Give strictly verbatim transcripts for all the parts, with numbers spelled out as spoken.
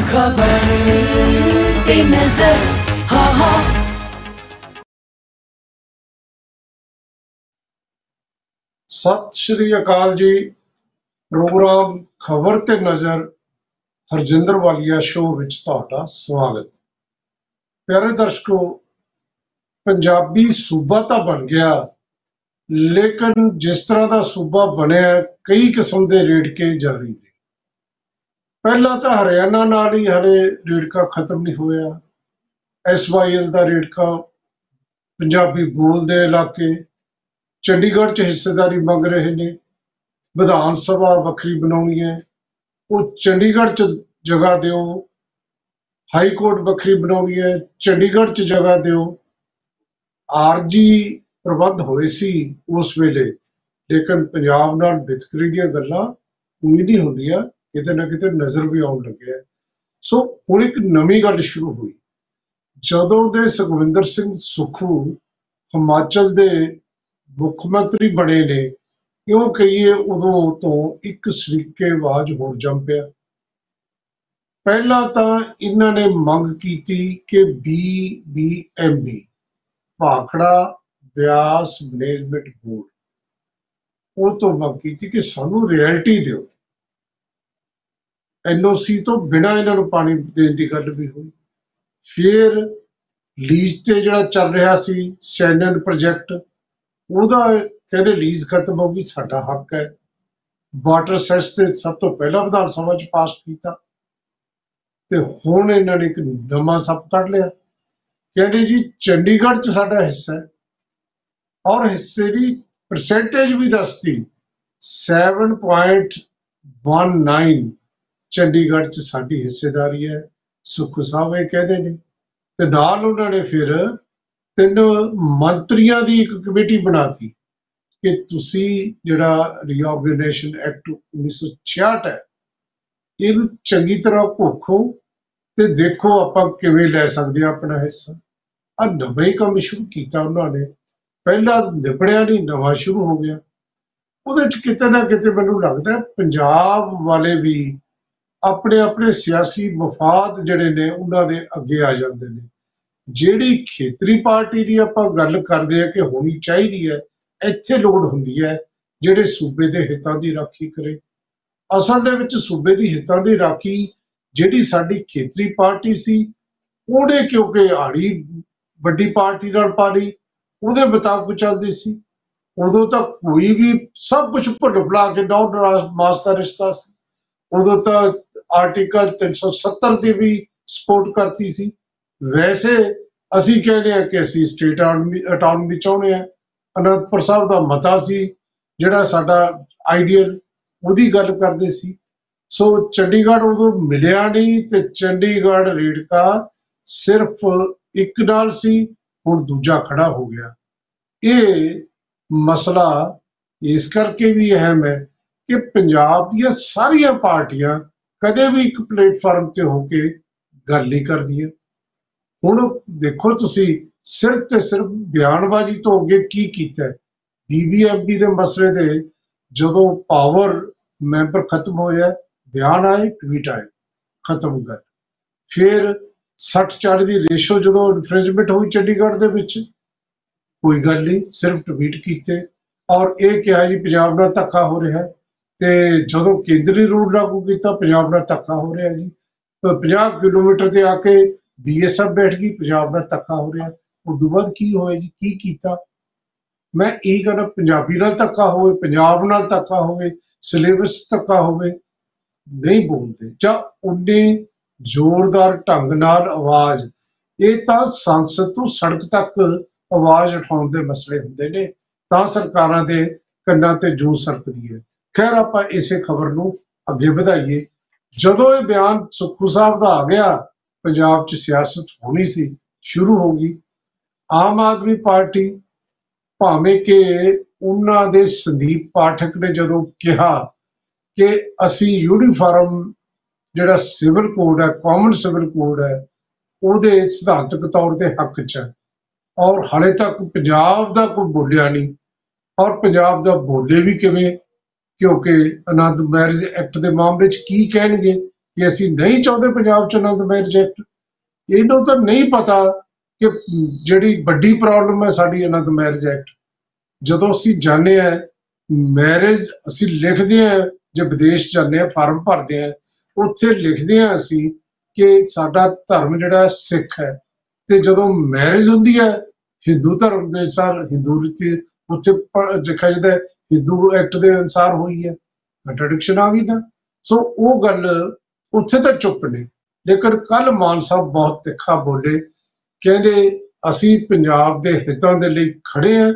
खबर ते नजर हाँ हाँ। सत श्री अकाल जी। प्रोग्राम खबर ते नजर हरजिंदर वालिया शो विच तुहाडा स्वागत। प्यारे दर्शकों, पंजाबी सूबा तो बन गया, लेकिन जिस तरह का सूबा बनया कई किस्म के रेड़के जारी ने। पहला तो हरियाणा नाल ही हले रेड़का खत्म नहीं होया। एस वाई एल का रेड़का पंजाबी बोलते इलाके चंडीगढ़ च हिस्सेदारी मंग रहे ने। विधान सभा वखरी बनानी है, वो चंडीगढ़ च जगह दिओ। हाई कोर्ट वखरी बनानी है, चंडीगढ़ च जगह दिओ। आरजी प्रबंध होए सी उस वेले, लेकिन पंजाब नाल वितकरी दी गल्लां उई नहीं होंदियां, किते ना किते नज़र भी आउण लगे। सो हुण एक नवीं गल शुरू हुई जदों दे सुखविंदर सिंह सुक्खू हिमाचल दे मुख मंत्री बने ने। क्यों कहिए उदों तो एक सरीकेबाज होर जम पिया। पहला तो इन्हां ने मंग कीती कि B B M B Bhakra Beas management board, वो तो मंग कीती कि सानू रियल्टी दिओ। एन ओ सी तो बिना इन्हां नूं पानी देण दी गल भी हुई। फिर लीज ते जिहड़ा चल रहा सी सैनन प्रोजैक्ट, ਉਹਦਾ कहते लीज खत्म होगी, साडा हक है। वाटर सैस ते सब तो पहला विधान सभा च पास किया, ते हुण इन्हां ने एक नवां सप कढ लिया। कहते जी चंडीगढ़ च साडा हिस्सा है, और हिस्से की परसेंटेज भी दसती seven point one nine Chandigarh च साडी हिस्सेदारी है। सुक्खू साहब ये कहते हैं, ते नाल उन्होंने फिर तीन मंत्रियों की एक कमेटी बनाती कि तुसी जिहड़ा रीऑर्गेनाइजेशन एक्ट उन्नीस सौ छियाहठ है, इहनूं चंगी तरह घोखो ते देखो आपां किवें लै सकदे हां अपना हिस्सा। आ नवां ही काम शुरू किया उन्होंने, पहला निबड़िया नहीं, नवां शुरू हो गया। ਉਹਦੇ ਚ किते ना किते मैनूं लगदा है पंजाब वाले भी अपने अपने सियासी मफाद जिहड़े ने उन्हां दे अगे आ जांदे ने। ਜਿਹੜੀ ਖੇਤਰੀ ਪਾਰਟੀ ਦੀ ਆਪਾਂ ਗੱਲ ਕਰਦੇ ਆ ਕਿ ਹੋਣੀ ਚਾਹੀਦੀ ਹੈ, ਇੱਥੇ ਲੋੜ ਹੁੰਦੀ ਹੈ ਜਿਹੜੇ ਸੂਬੇ ਦੇ ਹਿੱਤਾਂ ਦੀ ਰਾਖੀ ਕਰੇ। ਅਸਲ ਦੇ ਵਿੱਚ ਸੂਬੇ ਦੀ ਹਿੱਤਾਂ ਦੀ ਰਾਖੀ ਜਿਹੜੀ ਸਾਡੀ ਖੇਤਰੀ ਪਾਰਟੀ ਸੀ, ਉਹਨੇ ਕਿਉਂਕਿ ਆੜੀ ਵੱਡੀ ਪਾਰਟੀ ਨਾਲ ਪਾ ਲਈ, ਉਹਦੇ ਮੁਤਾਬਕ ਚੱਲਦੀ ਸੀ। ਉਦੋਂ ਤਾਂ ਕੋਈ ਵੀ ਸਭ ਕੁਝ ਭੁੱਲ ਭੁਲਾ ਕੇ ਨੌ ਮਾਸ ਦਾ ਰਿਸ਼ਤਾ ਸੀ। ਉਦੋਂ ਤਾਂ ਆਰਟੀਕਲ ਤਿੰਨ ਸੌ ਸੱਤਰ ਦੀ ਵੀ ਸਪੋਰਟ ਕਰਤੀ ਸੀ। वैसे असी कहने कि असी स्टेट अटानमी चाहते हैं। अनंदपुर साहब का मता सी जिहड़ा साडा आइडियल, उहदी गल करदे सी। सो चंडीगढ़ उदों मिलिया नहीं, ते चंडीगढ़ रेड़का सिर्फ एक नाल सी, हुण दूजा खड़ा हो गया। ये मसला इस करके भी अहम है कि पंजाब दी सारियां पार्टियां कदे भी एक प्लेटफार्म ते होके गल नहीं करदियां। ਹੁਣ ਦੇਖੋ ਤੁਸੀਂ ਸਿਰਫ ਤੇ ਸਿਰਫ ਬਿਆਨਬਾਜ਼ੀ ਤੋਂ ਅੱਗੇ ਕੀ ਕੀਤਾ ਹੈ। ਬੀਬੀਐਮਬੀ ਦੇ ਮਸਲੇ ਦੇ ਜਦੋਂ ਪਾਵਰ ਮੈਂਬਰ ਖਤਮ ਹੋਇਆ, ਬਿਆਨ ਆਏ, ਟਵੀਟ ਆਏ, ਖਤਮ ਗੱਲ। ਫਿਰ ਸੱਠ ਚਾਲੀ ਦੀ ਰੇਸ਼ੋ ਜਦੋਂ ਇਨਫ੍ਰਿੰਜਮੈਂਟ ਹੋਈ ਚੰਡੀਗੜ੍ਹ ਦੇ ਵਿੱਚ, ਕੋਈ ਗੱਲ ਨਹੀਂ, ਸਿਰਫ ਟਵੀਟ ਕੀਤੇ ਔਰ ਇਹ ਕਿਹਾ ਜੀ ਪੰਜਾਬ ਨਾਲ ਧੱਕਾ ਹੋ ਰਿਹਾ। ਤੇ ਜਦੋਂ ਕੇਂਦਰੀ ਰੂਲ ਲਾਗੂ ਕੀਤਾ, ਪੰਜਾਬ ਨਾਲ ਧੱਕਾ ਹੋ ਰਿਹਾ ਜੀ। ਪੰਜਾਹ ਕਿਲੋਮੀਟਰ ਤੇ ਆ ਕੇ बी एस एफ बैठ गई, पंजाब नाल धक्का हो रहा। उस बाद की होया जी, की कीता? मैं यही कहना, पंजाबी नाल धक्का होवे, पंजाब नाल धक्का होवे, सिलेबस धक्का होवे, नहीं बोलते जां उन्ने जोरदार ढंग नाल आवाज। ये तां संसद तो सड़क तक आवाज उठाउण दे मसले हुंदे ने, तां सरकारां दे कंनां ते जूं सरकदी है। खैर आपां इसे खबर नूं अगे वधाईए। जदों ये बयान सुक्खू साहब दा आ गया, पंजाब च सियासत होनी सी शुरू हो गई। आम आदमी पार्टी भावें कि उन्हां दे संदीप पाठक ने जदों कहा कि असी यूनीफार्म जिहड़ा सिविल कोड है, कॉमन सिविल कोड है, उहदे सिद्धांतक तौर ते हक च है, और हाले तक पंजाब दा कोई बोलिया नहीं। और पंजाब दा बोले भी किवें, क्योंकि आनंद मैरिज एक्ट के मामले च की कहणगे कि ਅਸੀਂ ਨਹੀਂ ਚਾਹੁੰਦੇ ਪੰਜਾਬ 'ਚ ਆਨੰਦਮਈ ਰਿਜੈਕਟ। ਇਹਨੂੰ ਤਾਂ ਨਹੀਂ ਪਤਾ ਕਿ ਜਿਹੜੀ ਵੱਡੀ ਪ੍ਰੋਬਲਮ ਹੈ ਸਾਡੀ ਆਨੰਦਮਈ ਰਿਜੈਕਟ। ਜਦੋਂ ਅਸੀਂ ਜਾਂਦੇ ਹਾਂ ਮੈਰਿਜ ਅਸੀਂ ਲਿਖਦੇ ਹਾਂ, ਜੇ ਵਿਦੇਸ਼ ਜਾਂਦੇ ਹਾਂ ਫਾਰਮ ਭਰਦੇ ਹਾਂ ਉੱਥੇ ਲਿਖਦੇ ਹਾਂ ਅਸੀਂ ਕਿ ਸਾਡਾ ਧਰਮ ਜਿਹੜਾ ਸਿੱਖ ਹੈ, ਤੇ ਜਦੋਂ ਮੈਰਿਜ ਹੁੰਦੀ ਹੈ ਹਿੰਦੂ ਧਰਮ ਦੇ ਅਨੁਸਾਰ ਹਿੰਦੂ ਰੀਤੀ ਉੱਥੇ ਦੇਖਿਆ ਜਾਂਦਾ ਹਿੰਦੂ ਐਕਟ ਦੇ ਅਨੁਸਾਰ ਹੋਈ ਹੈ, ਕੰਟਰਡਿਕਸ਼ਨ ਆ ਗਈ ਨਾ। ਸੋ ਉਹ ਗੱਲ ਉੱਥੇ ਤਾਂ ਚੁੱਪ ਨੇ, ਲੇਕਿਨ ਕੱਲ ਮਾਨ ਸਾਹਿਬ ਬਹੁਤ ਤਿੱਖਾ ਬੋਲੇ, ਕਹਿੰਦੇ ਅਸੀਂ ਪੰਜਾਬ ਦੇ ਹਿੱਤਾਂ ਦੇ ਲਈ ਖੜੇ ਹਾਂ,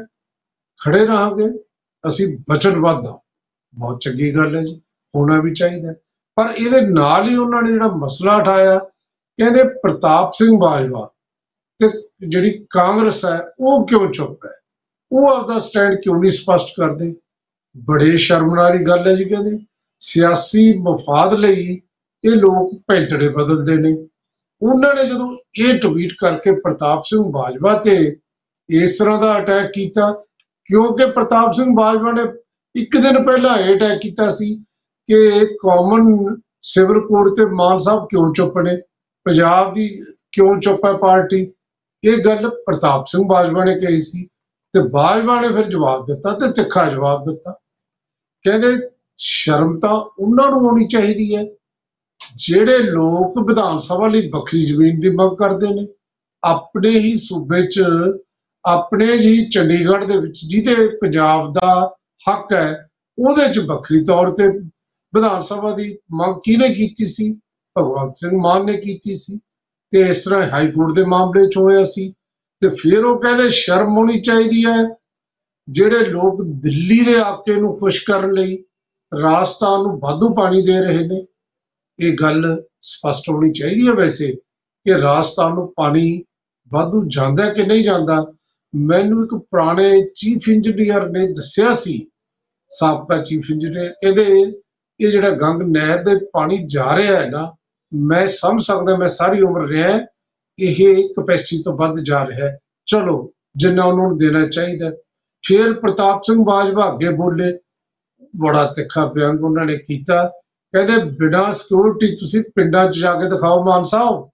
ਖੜੇ ਰਹਾਂਗੇ, ਅਸੀਂ ਵਚਨਬੱਧ ਹਾਂ। ਬਹੁਤ ਚੰਗੀ ਗੱਲ ਹੈ ਜੀ, ਹੋਣਾ ਵੀ ਚਾਹੀਦਾ। ਪਰ ਇਹਦੇ ਨਾਲ ਹੀ ਉਹਨਾਂ ਨੇ ਜਿਹੜਾ ਮਸਲਾ ਉਠਾਇਆ, ਕਹਿੰਦੇ ਪ੍ਰਤਾਪ ਸਿੰਘ ਬਾਜਵਾ ਤੇ ਜਿਹੜੀ ਕਾਂਗਰਸ ਹੈ ਉਹ ਕਿਉਂ ਚੁੱਪ ਹੈ, ਉਹ ਆਪਦਾ ਸਟੈਂਡ ਕਿਉਂ ਨਹੀਂ ਸਪਸ਼ਟ ਕਰਦੇ। ਬੜੇ ਸ਼ਰਮ ਵਾਲੀ ਗੱਲ ਹੈ ਜੀ। ਕਹਿੰਦੇ ਸਿਆਸੀ ਮਫਾਦ ਲਈ ਇਹ ਲੋਕ ਪੈਂਤੜੇ ਬਦਲਦੇ ਨੇ। ਉਹਨਾਂ ਨੇ ਜਦੋਂ ਇਹ ਟਵੀਟ ਕਰਕੇ ਪ੍ਰਤਾਪ ਸਿੰਘ ਬਾਜਵਾ ਤੇ ਇਸ ਤਰ੍ਹਾਂ ਦਾ ਅਟੈਕ ਕੀਤਾ, ਕਿਉਂਕਿ ਪ੍ਰਤਾਪ ਸਿੰਘ ਬਾਜਵਾ ਨੇ ਇੱਕ ਦਿਨ ਪਹਿਲਾਂ ਇਹ ਅਟੈਕ ਕੀਤਾ ਸੀ ਕਿ ਕਾਮਨ ਸਿਵਲ ਕੋਡ ਤੇ ਮਾਨ ਸਾਹਿਬ ਕਿਉਂ ਚੁੱਪ ਨੇ, ਪੰਜਾਬ ਦੀ ਕਿਉਂ ਚੁੱਪ ਹੈ ਪਾਰਟੀ। ਇਹ ਗੱਲ ਪ੍ਰਤਾਪ ਸਿੰਘ ਬਾਜਵਾ ਨੇ ਕਹੀ ਸੀ ਤੇ ਬਾਜਵਾ ਨੇ ਫਿਰ ਜਵਾਬ ਦਿੱਤਾ ਤੇ ਤਿੱਖਾ ਜਵਾਬ ਦਿੱਤਾ। ਕਹਿੰਦੇ ਸ਼ਰਮ ਤਾਂ ਉਹਨਾਂ ਨੂੰ ਆਉਣੀ ਚਾਹੀਦੀ ਹੈ ਜਿਹੜੇ ਲੋਕ ਵਿਧਾਨ ਸਭਾ ਲਈ ਵੱਖਰੀ ਜ਼ਮੀਨ ਦੀ ਮੰਗ ਕਰਦੇ ਨੇ, ਆਪਣੇ ਹੀ ਸੂਬੇ 'ਚ ਆਪਣੇ ਹੀ ਚੰਡੀਗੜ੍ਹ ਦੇ ਵਿੱਚ ਜਿਹਦੇ ਪੰਜਾਬ ਦਾ ਹੱਕ ਹੈ ਉਹਦੇ 'ਚ ਵੱਖਰੀ ਤੌਰ ਤੇ ਵਿਧਾਨ ਸਭਾ ਦੀ ਮੰਗ ਕਿਹਨੇ ਕੀਤੀ ਸੀ? ਭਗਵੰਤ ਸਿੰਘ ਮਾਨ ਨੇ ਕੀਤੀ ਸੀ, ਤੇ ਇਸ ਤਰ੍ਹਾਂ ਹਾਈ ਕੋਰਟ ਦੇ ਮਾਮਲੇ 'ਚ ਹੋਇਆ ਸੀ। ਤੇ ਫਿਰ ਉਹ ਕਹਿੰਦੇ ਸ਼ਰਮ ਹੋਣੀ ਚਾਹੀਦੀ ਹੈ ਜਿਹੜੇ ਲੋਕ ਦਿੱਲੀ ਦੇ ਆਪਕੇ ਨੂੰ ਖੁਸ਼ ਕਰਨ ਲਈ ਰਾਜਸਥਾਨ ਨੂੰ ਵਾਧੂ ਪਾਣੀ ਦੇ ਰਹੇ ਨੇ। ਇਹ ਗੱਲ ਸਪਸ਼ਟ ਹੋਣੀ ਚਾਹੀਦੀ ਹੈ ਵੈਸੇ ਕਿ ਰਾਜਸਥਾਨ ਨੂੰ ਪਾਣੀ ਵਾਧੂ ਜਾਂਦਾ ਕਿ ਨਹੀਂ ਜਾਂਦਾ। ਮੈਨੂੰ ਇੱਕ ਪੁਰਾਣੇ ਚੀਫ ਇੰਜੀਨੀਅਰ ਨੇ ਦੱਸਿਆ ਸੀ, ਸਾਬਕਾ ਚੀਫ ਇੰਜੀਨੀਅਰ, ਕਹਿੰਦੇ ਇਹ ਜਿਹੜਾ ਗੰਗ ਨਹਿਰ ਦੇ ਪਾਣੀ ਜਾ ਰਿਹਾ ਹੈ ਨਾ, ਮੈਂ ਸਮਝ ਸਕਦਾ, ਮੈਂ ਸਾਰੀ ਉਮਰ ਰਿਹਾ, ਇਹ ਕਪੈਸਿਟੀ ਤੋਂ ਵੱਧ ਜਾ ਰਿਹਾ ਹੈ, ਚਲੋ ਜਿੰਨਾ ਉਹਨਾਂ ਨੂੰ ਦੇਣਾ ਚਾਹੀਦਾ। ਫਿਰ ਪ੍ਰਤਾਪ ਸਿੰਘ ਬਾਜਵਾ ਅੱਗੇ ਬੋਲੇ, ਬੜਾ ਤਿੱਖਾ ਬਿਆਨ ਉਹਨਾਂ ਨੇ ਕੀਤਾ, ਕਹਿੰਦੇ ਬਿਨਾਂ ਸਿਕਿਉਰਿਟੀ ਤੁਸੀਂ ਪਿੰਡਾਂ 'ਚ ਜਾ ਕੇ ਦਿਖਾਓ ਮਾਨ ਸਾਹਿਬ,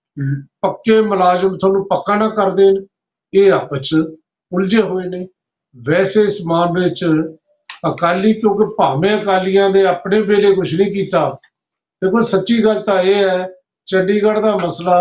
ਪੱਕੇ ਮੁਲਾਜ਼ਮ ਤੁਹਾਨੂੰ ਪੱਕਾ ਨਾ ਕਰ ਦੇਣ। ਇਹ ਆਪਸ 'ਚ ਉਲਝੇ ਹੋਏ ਨੇ। ਵੈਸੇ ਇਸ ਮਾਮਲੇ 'ਚ ਅਕਾਲੀ, ਕਿਉਂਕਿ ਭਾਵੇਂ ਅਕਾਲੀਆਂ ਦੇ ਆਪਣੇ ਵੇਲੇ ਕੁਛ ਨਹੀਂ ਕੀਤਾ, ਦੇਖੋ ਸੱਚੀ ਗੱਲ ਤਾਂ ਇਹ ਹੈ ਚੰਡੀਗੜ੍ਹ ਦਾ ਮਸਲਾ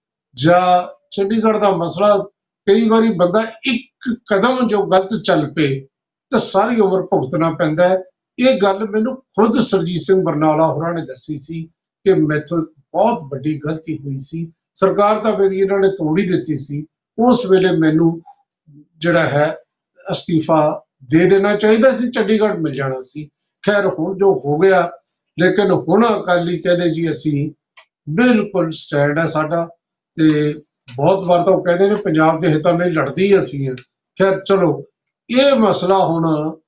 ਜਾਂ ਚੰਡੀਗੜ੍ਹ ਦਾ ਮਸਲਾ ਕਈ ਵਾਰੀ ਬੰਦਾ ਇੱਕ ਕਦਮ ਜੋ ਗਲਤ ਚੱਲ ਪਏ ਤਾਂ ਸਾਰੀ ਉਮਰ ਭੁਗਤਣਾ ਪੈਂਦਾ ਹੈ। ਇਹ ਗੱਲ ਮੈਨੂੰ ਖੁਦ ਸਰਜੀਤ ਸਿੰਘ ਬਰਨਾਲਾ ਹੋਰਾਂ ਨੇ ਦੱਸੀ ਸੀ ਕਿ ਮੈਥੋਂ ਬਹੁਤ ਵੱਡੀ ਗਲਤੀ ਹੋਈ ਸੀ, ਸਰਕਾਰ ਤਾਂ ਮੇਰੀ ਇਹਨਾਂ ਨੇ ਤੋੜ ਹੀ ਦਿੱਤੀ ਸੀ, ਉਸ ਵੇਲੇ ਮੈਨੂੰ ਜਿਹੜਾ ਹੈ ਅਸਤੀਫਾ ਦੇ ਦੇਣਾ ਚਾਹੀਦਾ ਸੀ, ਚੰਡੀਗੜ੍ਹ ਮਿਲ ਜਾਣਾ ਸੀ। ਖੈਰ ਹੁਣ ਜੋ ਹੋ ਗਿਆ, ਲੇਕਿਨ ਹੁਣ ਅਕਾਲੀ ਕਹਿੰਦੇ ਜੀ ਅਸੀਂ ਬਿਲਕੁਲ ਸਟੈਂਡ ਹੈ ਸਾਡਾ, ਤੇ ਬਹੁਤ ਵਾਰ ਤਾਂ ਉਹ ਕਹਿੰਦੇ ਨੇ ਪੰਜਾਬ ਦੇ ਹਿੱਤਾਂ ਲਈ ਲੜਦੀ ਅਸੀਂ ਹਾਂ। ਖੈਰ ਚਲੋ ਇਹ ਮਸਲਾ ਹੁਣ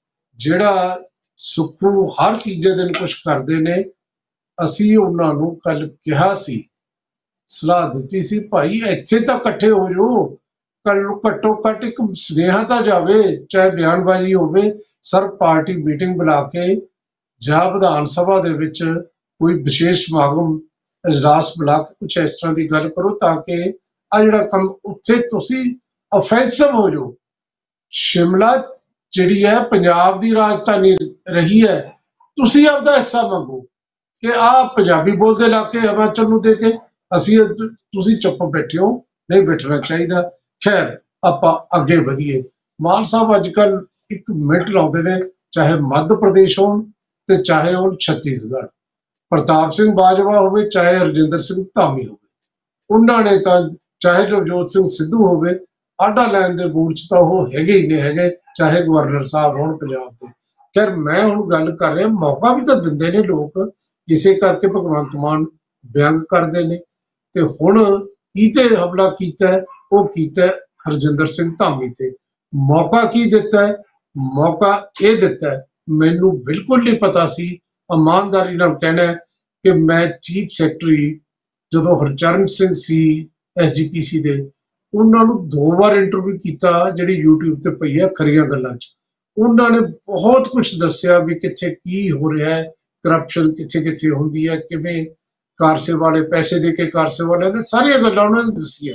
ਜਿਹੜਾ ਸੁੱਖੂ ਹਰ ਤੀਜੇ ਦਿਨ ਕੁਛ ਕਰਦੇ ਨੇ, ਅਸੀਂ ਉਹਨਾਂ ਨੂੰ ਕੱਲ ਕਿਹਾ ਸੀ, ਸਲਾਹ ਦਿੱਤੀ ਸੀ, ਭਾਈ ਇੱਥੇ ਤਾਂ ਇਕੱਠੇ ਹੋ ਜਾਓ, ਕੱਲ ਘੱਟੋ ਘੱਟ ਇੱਕ ਸੁਨੇਹਾ ਤਾਂ ਜਾਵੇ, ਚਾਹੇ ਬਿਆਨਬਾਜ਼ੀ ਹੋਵੇ, ਸਰ ਪਾਰਟੀ ਮੀਟਿੰਗ ਬੁਲਾ ਕੇ ਜਾਂ ਵਿਧਾਨ ਸਭਾ ਦੇ ਵਿੱਚ ਕੋਈ ਵਿਸ਼ੇਸ਼ ਸਮਾਗਮ ਇਜਲਾਸ ਬੁਲਾ ਕੇ ਕੁਛ ਇਸ ਤਰ੍ਹਾਂ ਦੀ ਗੱਲ ਕਰੋ ਤਾਂ ਕਿ ਆ ਜਿਹੜਾ ਕੰਮ ਉੱਥੇ ਤੁਸੀਂ ਅਫੈਂਸਿਵ ਹੋ ਜਾਓ। ਸ਼ਿਮਲਾ ਜਿਹੜੀ ਹੈ ਪੰਜਾਬ ਦੀ ਰਾਜਧਾਨੀ ਰਹੀ ਹੈ, ਤੁਸੀਂ ਆਪਦਾ ਹਿੱਸਾ ਮੰਗੋ ਕਿ ਆਹ ਪੰਜਾਬੀ ਬੋਲਦੇ ਇਲਾਕੇ ਹਿਮਾਚਲ ਨੂੰ ਦੇ ਕੇ ਅਸੀਂ ਤੁਸੀਂ ਚੁੱਪ ਬੈਠੇ ਹੋ, ਨਹੀਂ ਬੈਠਣਾ ਚਾਹੀਦਾ। ਖੈਰ ਆਪਾਂ ਅੱਗੇ ਵਧੀਏ। ਮਾਨ ਸਾਹਿਬ ਅੱਜ ਕੱਲ੍ਹ ਇੱਕ ਮਿੰਟ ਲਾਉਂਦੇ ਨੇ, ਚਾਹੇ ਮੱਧ ਪ੍ਰਦੇਸ਼ ਹੋਣ ਤੇ ਚਾਹੇ ਹੋਣ ਛੱਤੀਸਗੜ੍ਹ, ਪ੍ਰਤਾਪ ਸਿੰਘ ਬਾਜਵਾ ਹੋਵੇ ਚਾਹੇ ਰਜਿੰਦਰ ਸਿੰਘ ਧਾਮੀ ਹੋਵੇ, ਉਹਨਾਂ ਨੇ ਤਾਂ ਚਾਹੇ ਨਵਜੋਤ ਸਿੰਘ ਸਿੱਧੂ ਹੋਵੇ, ਆਡਾ ਲੈਣ ਦੇ ਬੂਟ 'ਚ ਤਾਂ ਉਹ ਹੈਗੇ ਹੀ ਨਹੀਂ ਹੈਗੇ, ਚਾਹੇ ਗਵਰਨਰ ਸਾਹਿਬ ਹੋਣ ਪੰਜਾਬ ਦੇ। ਖੈਰ ਮੈਂ ਹੁਣ ਗੱਲ ਕਰ ਰਿਹਾ, ਮੌਕਾ ਵੀ ਤਾਂ ਦਿੰਦੇ ਨੇ ਲੋਕ, ਇਸੇ ਕਰਕੇ ਭਗਵੰਤ ਮਾਨ ਵਿਅੰਗ ਕਰਦੇ ਨੇ। ਤੇ ਹੁਣ ਕੀਤੇ ਹਮਲਾ ਕੀਤਾ, ਉਹ ਕੀਤਾ ਹਰਜਿੰਦਰ ਸਿੰਘ ਧਾਮੀ ਤੇ। ਮੌਕਾ ਕੀ ਦਿੱਤਾ ਹੈ? ਮੌਕਾ ਇਹ ਦਿੱਤਾ ਹੈ, ਮੈਨੂੰ ਬਿਲਕੁਲ ਨਹੀਂ ਪਤਾ ਸੀ, ਇਮਾਨਦਾਰੀ ਨਾਲ ਕਹਿਣਾ ਕਿ ਮੈਂ ਚੀਫ ਸੈਕਟਰੀ ਜਦੋਂ ਹਰਚਰਨ ਸਿੰਘ ਸੀ ਐਸ ਜੀ ਪੀ ਸੀ ਦੇ, ਉਹਨਾਂ ਨੂੰ ਦੋ ਵਾਰ ਇੰਟਰਵਿਊ ਕੀਤਾ, ਜਿਹੜੀ ਯੂਟਿਊਬ ਤੇ ਪਈ ਹੈ ਖਰੀਆਂ ਗੱਲਾਂ 'ਚ। ਉਹਨਾਂ ਨੇ ਬਹੁਤ ਕੁਛ ਦੱਸਿਆ ਵੀ ਕਿੱਥੇ ਕੀ ਹੋ ਰਿਹਾ ਹੈ, ਕਰਪਸ਼ਨ ਕਿੱਥੇ ਕਿੱਥੇ ਹੁੰਦੀ ਹੈ, ਕਿਵੇਂ ਕਾਰ ਸੇਵਾ ਵਾਲੇ ਪੈਸੇ ਦੇ ਕੇ ਕਾਰ ਸੇਵਾ ਵਾਲਿਆਂ ਨੇ ਸਾਰੀਆਂ ਗੱਲਾਂ ਉਹਨਾਂ ਨੇ ਦੱਸੀਆਂ,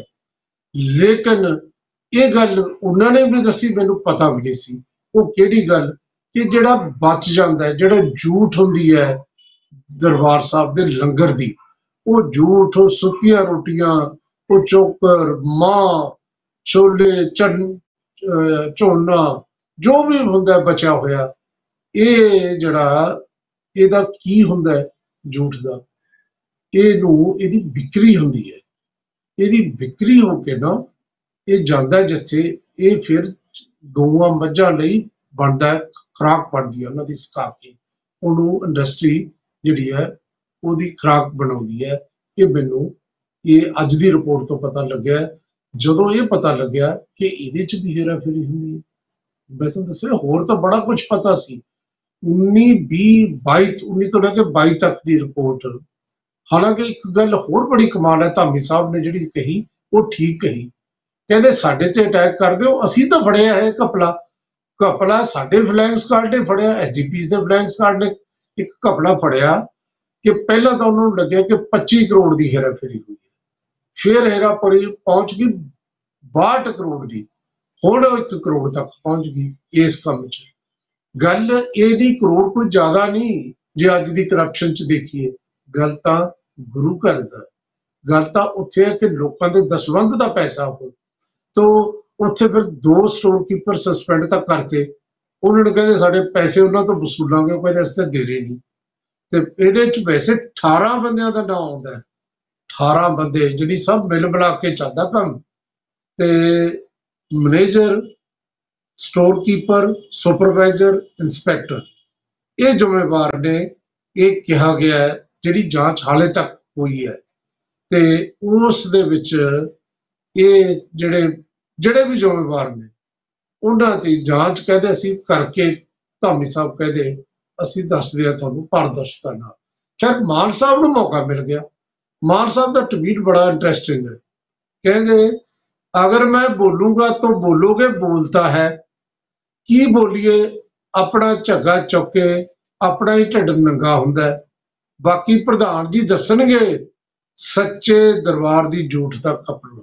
ਲੇਕਿਨ ਇਹ ਗੱਲ ਉਹਨਾਂ ਨੇ ਵੀ ਦੱਸੀ, ਮੈਨੂੰ ਪਤਾ ਵੀ ਨਹੀਂ ਸੀ ਉਹ ਕਿਹੜੀ ਗੱਲ, ਕਿ ਜਿਹੜਾ ਬਚ ਜਾਂਦਾ, ਜਿਹੜਾ ਝੂਠ ਹੁੰਦੀ ਹੈ ਦਰਬਾਰ ਸਾਹਿਬ ਦੇ ਲੰਗਰ ਦੀ, ਉਹ ਝੂਠ, ਉਹ ਸੁੱਕੀਆਂ ਰੋਟੀਆਂ, ਉਹ ਚੋਕਰ, ਮਾਂ, ਛੋਲੇ, ਚਨ ਝੋਨਾ, ਜੋ ਵੀ ਹੁੰਦਾ ਬਚਿਆ ਹੋਇਆ, ਇਹ ਜਿਹੜਾ ਇਹਦਾ ਕੀ ਹੁੰਦਾ ਝੂਠ ਦਾ, ਇਹਨੂੰ ਇਹਦੀ ਵਿਕਰੀ ਹੁੰਦੀ ਹੈ, ਇਹਦੀ ਵਿਕਰੀ ਹੋ ਕੇ ਨਾ ਇਹ ਜਾਂਦਾ ਜਿੱਥੇ, ਇਹ ਫਿਰ ਗਊਆਂ ਮੱਝਾਂ ਲਈ ਬਣਦਾ ਹੈ, ਖੁਰਾਕ ਬਣਦੀ ਹੈ ਉਹਨਾਂ ਦੀ, ਸੁਕਾ ਕੇ ਉਹਨੂੰ ਇੰਡਸਟਰੀ ਜਿਹੜੀ ਹੈ ਉਹਦੀ ਖੁਰਾਕ ਬਣਾਉਂਦੀ ਹੈ। ਇਹ ਮੈਨੂੰ ਇਹ ਅੱਜ ਦੀ ਰਿਪੋਰਟ ਤੋਂ ਪਤਾ ਲੱਗਿਆ, ਜਦੋਂ ਇਹ ਪਤਾ ਲੱਗਿਆ ਕਿ ਇਹਦੇ 'ਚ ਵੀ ਹੇਰਾਫੇਰੀ ਹੁੰਦੀ ਹੈ। ਮੈਂ ਤੁਹਾਨੂੰ ਦੱਸਿਆ ਹੋਰ ਤਾਂ ਬੜਾ ਕੁਝ ਪਤਾ ਸੀ, ਉੱਨੀ ਵੀਹ ਬਾਈ ਉੱਨੀ ਤੋਂ ਲੈ ਕੇ ਬਾਈ ਤੱਕ ਦੀ ਰਿਪੋਰਟ। ਹਾਲਾਂਕਿ ਇੱਕ ਗੱਲ ਹੋਰ ਬੜੀ ਕਮਾਲ ਹੈ, ਧਾਮੀ ਸਾਹਿਬ ਨੇ ਜਿਹੜੀ ਕਹੀ ਉਹ ਠੀਕ ਕਹੀ, ਕਹਿੰਦੇ ਸਾਡੇ ਤੇ ਅਟੈਕ ਕਰ ਦਿਓ, ਅਸੀਂ ਤਾਂ ਫੜਿਆ ਹੈ ਘਪਲਾ, ਘਪਲਾ ਸਾਡੇ ਫਲਾਈਂਗ ਸਕਾਡ ਨੇ ਫੜਿਆ, ਐਸ ਜੀ ਪੀ ਦੇ ਫਲਾਈਂਗ ਸਕਾਡ ਨੇ ਇੱਕ ਘਪਲਾ ਫੜਿਆ ਕਿ ਪਹਿਲਾਂ ਤਾਂ ਉਹਨਾਂ ਨੂੰ ਲੱਗਿਆ ਕਿ ਪੱਚੀ ਕਰੋੜ ਦੀ ਹੇਰਾਫੇਰੀ ਹੋਈ ਹੈ, ਫਿਰ ਹੇਰਾਫੇਰੀ ਪਹੁੰਚ ਗਈ ਬਾਹਠ ਕਰੋੜ ਦੀ, ਹੁਣ ਉਹ ਇੱਕ ਕਰੋੜ ਤੱਕ ਪਹੁੰਚ ਗਈ ਇਸ ਕੰਮ 'ਚ। ਗੱਲ ਇਹਦੀ ਕਰੋੜ ਕੋਈ ਜ਼ਿਆਦਾ ਨਹੀਂ ਜੇ ਅੱਜ ਦੀ ਕਰਪਸ਼ਨ 'ਚ ਦੇਖੀਏ, ਗੱਲ ਤਾਂ ਗੁਰੂ ਘਰ ਦਾ, ਗੱਲ ਤਾਂ ਉੱਥੇ ਹੈ ਕਿ ਲੋਕਾਂ ਦੇ ਦਸਵੰਧ ਦਾ ਪੈਸਾ ਹੋ, ਤੋ ਉੱਥੇ ਫਿਰ ਦੋ ਸਟੋਰ ਕੀਪਰ ਸਸਪੈਂਡ ਤਾਂ ਕਰਤੇ, ਉਹਨਾਂ ਨੂੰ ਕਹਿੰਦੇ ਸਾਡੇ ਪੈਸੇ ਉਹਨਾਂ ਤੋਂ ਵਸੂਲਾਂਗੇ, ਉਹ ਕਹਿੰਦੇ ਅਸੀਂ ਤਾਂ ਦੇ ਰਹੇ ਨਹੀਂ। ਤੇ ਇਹਦੇ 'ਚ ਵੈਸੇ ਅਠਾਰਾਂ ਬੰਦਿਆਂ ਦਾ ਨਾਂ ਆਉਂਦਾ, ਅਠਾਰਾਂ ਬੰਦੇ ਜਿਹੜੀ ਸਭ ਮਿਲ ਮਿਲਾ ਕੇ ਚੱਲਦਾ ਕੰਮ, ਤੇ manager, store keeper, supervisor, inspector ਇਹ ਜ਼ਿੰਮੇਵਾਰ ਨੇ। ਇਹ ਕਿਹਾ ਗਿਆ ਹੈ ਜਿਹੜੀ ਜਾਂਚ ਹਾਲੇ ਤੱਕ ਹੋਈ ਹੈ, ਤੇ ਉਸ ਦੇ ਵਿੱਚ ਇਹ ਜਿਹੜੇ ਜਿਹੜੇ ਵੀ ਜ਼ਿੰਮੇਵਾਰ ਨੇ ਉਹਨਾਂ ਦੀ ਜਾਂਚ ਕਹਿੰਦੇ ਅਸੀਂ ਕਰਕੇ, ਧਾਮੀ ਸਾਹਿਬ ਕਹਿੰਦੇ ਅਸੀਂ ਦੱਸਦੇ ਹਾਂ ਤੁਹਾਨੂੰ ਪਾਰਦਰਸ਼ਤਾ ਨਾਲ। ਖੈਰ ਮਾਨ ਸਾਹਿਬ ਨੂੰ ਮੌਕਾ ਮਿਲ ਗਿਆ, ਮਾਨ ਸਾਹਿਬ ਦਾ ਟਵੀਟ ਬੜਾ ਇੰਟਰਸਟਿੰਗ ਹੈ, ਕਹਿੰਦੇ ਅਗਰ ਮੈਂ ਬੋਲੂੰਗਾ ਤਾਂ ਬੋਲੋਗੇ ਬੋਲਤਾ ਹੈ, ਕੀ ਬੋਲੀਏ, ਆਪਣਾ ਝੱਗਾ ਚੁੱਕ ਕੇ ਆਪਣਾ ਹੀ ਢਿੱਡ ਨੰਗਾ ਹੁੰਦਾ, ਬਾਕੀ ਪ੍ਰਧਾਨ ਜੀ ਦੱਸਣਗੇ ਸੱਚੇ ਦਰਬਾਰ ਦੀ ਝੂਠ ਦਾ ਕਪੜਾ।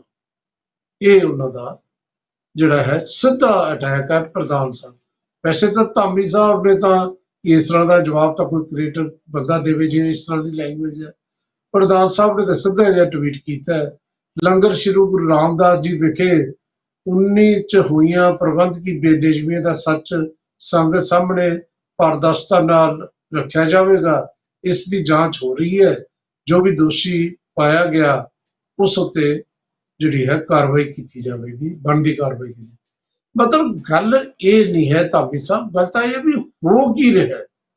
ਇਹ ਉਹਨਾਂ ਦਾ ਜਿਹੜਾ ਹੈ ਸਿੱਧਾ ਅਟੈਕ ਹੈ ਪ੍ਰਧਾਨ ਸਾਹਿਬ। ਵੈਸੇ ਤਾਂ ਧਾਮੀ ਸਾਹਿਬ ਨੇ ਤਾਂ ਇਸ ਤਰ੍ਹਾਂ ਦਾ ਜਵਾਬ ਤਾਂ ਕੋਈ ਕ੍ਰੀਏਟਰ ਬੰਦਾ ਦੇਵੇ ਜੇ ਇਸ ਤਰ੍ਹਾਂ ਦੀ ਲੈਂਗੁਏਜ ਹੈ, ਪ੍ਰਧਾਨ ਸਾਹਿਬ ਨੇ ਤਾਂ ਸਿੱਧਾ ਜਿਹਾ ਟਵੀਟ ਕੀਤਾ ਹੈ, ਲੰਗਰ ਸ਼੍ਰੀ ਗੁਰੂ ਰਾਮਦਾਸ ਜੀ ਵਿਖੇ ਉੱਨੀ 'ਚ ਹੋਈਆਂ ਪ੍ਰਬੰਧਕੀ ਬੇਨਿਯਮੀਆਂ ਦਾ ਸੱਚ ਸੰਗਤ ਸਾਹਮਣੇ ਪਾਰਦਰਸ਼ਤਾ ਨਾਲ ਰੱਖਿਆ ਜਾਵੇਗਾ, ਇਸ ਦੀ ਜਾਂਚ ਹੋ ਰਹੀ ਹੈ, ਜੋ ਵੀ ਦੋਸ਼ੀ ਪਾਇਆ ਗਿਆ ਉਸ ਉੱਤੇ ਜਿਹੜੀ ਹੈ ਕਾਰਵਾਈ ਕੀਤੀ ਜਾਵੇਗੀ, ਬਣਦੀ ਕਾਰਵਾਈ ਕੀਤੀ। ਮਤਲਬ ਗੱਲ ਇਹ ਨਹੀਂ ਹੈ ਧਾਮੀ ਸਾਹਿਬ, ਗੱਲ ਤਾਂ ਇਹ ਵੀ ਹੋ ਕੀ ਰਿਹਾ,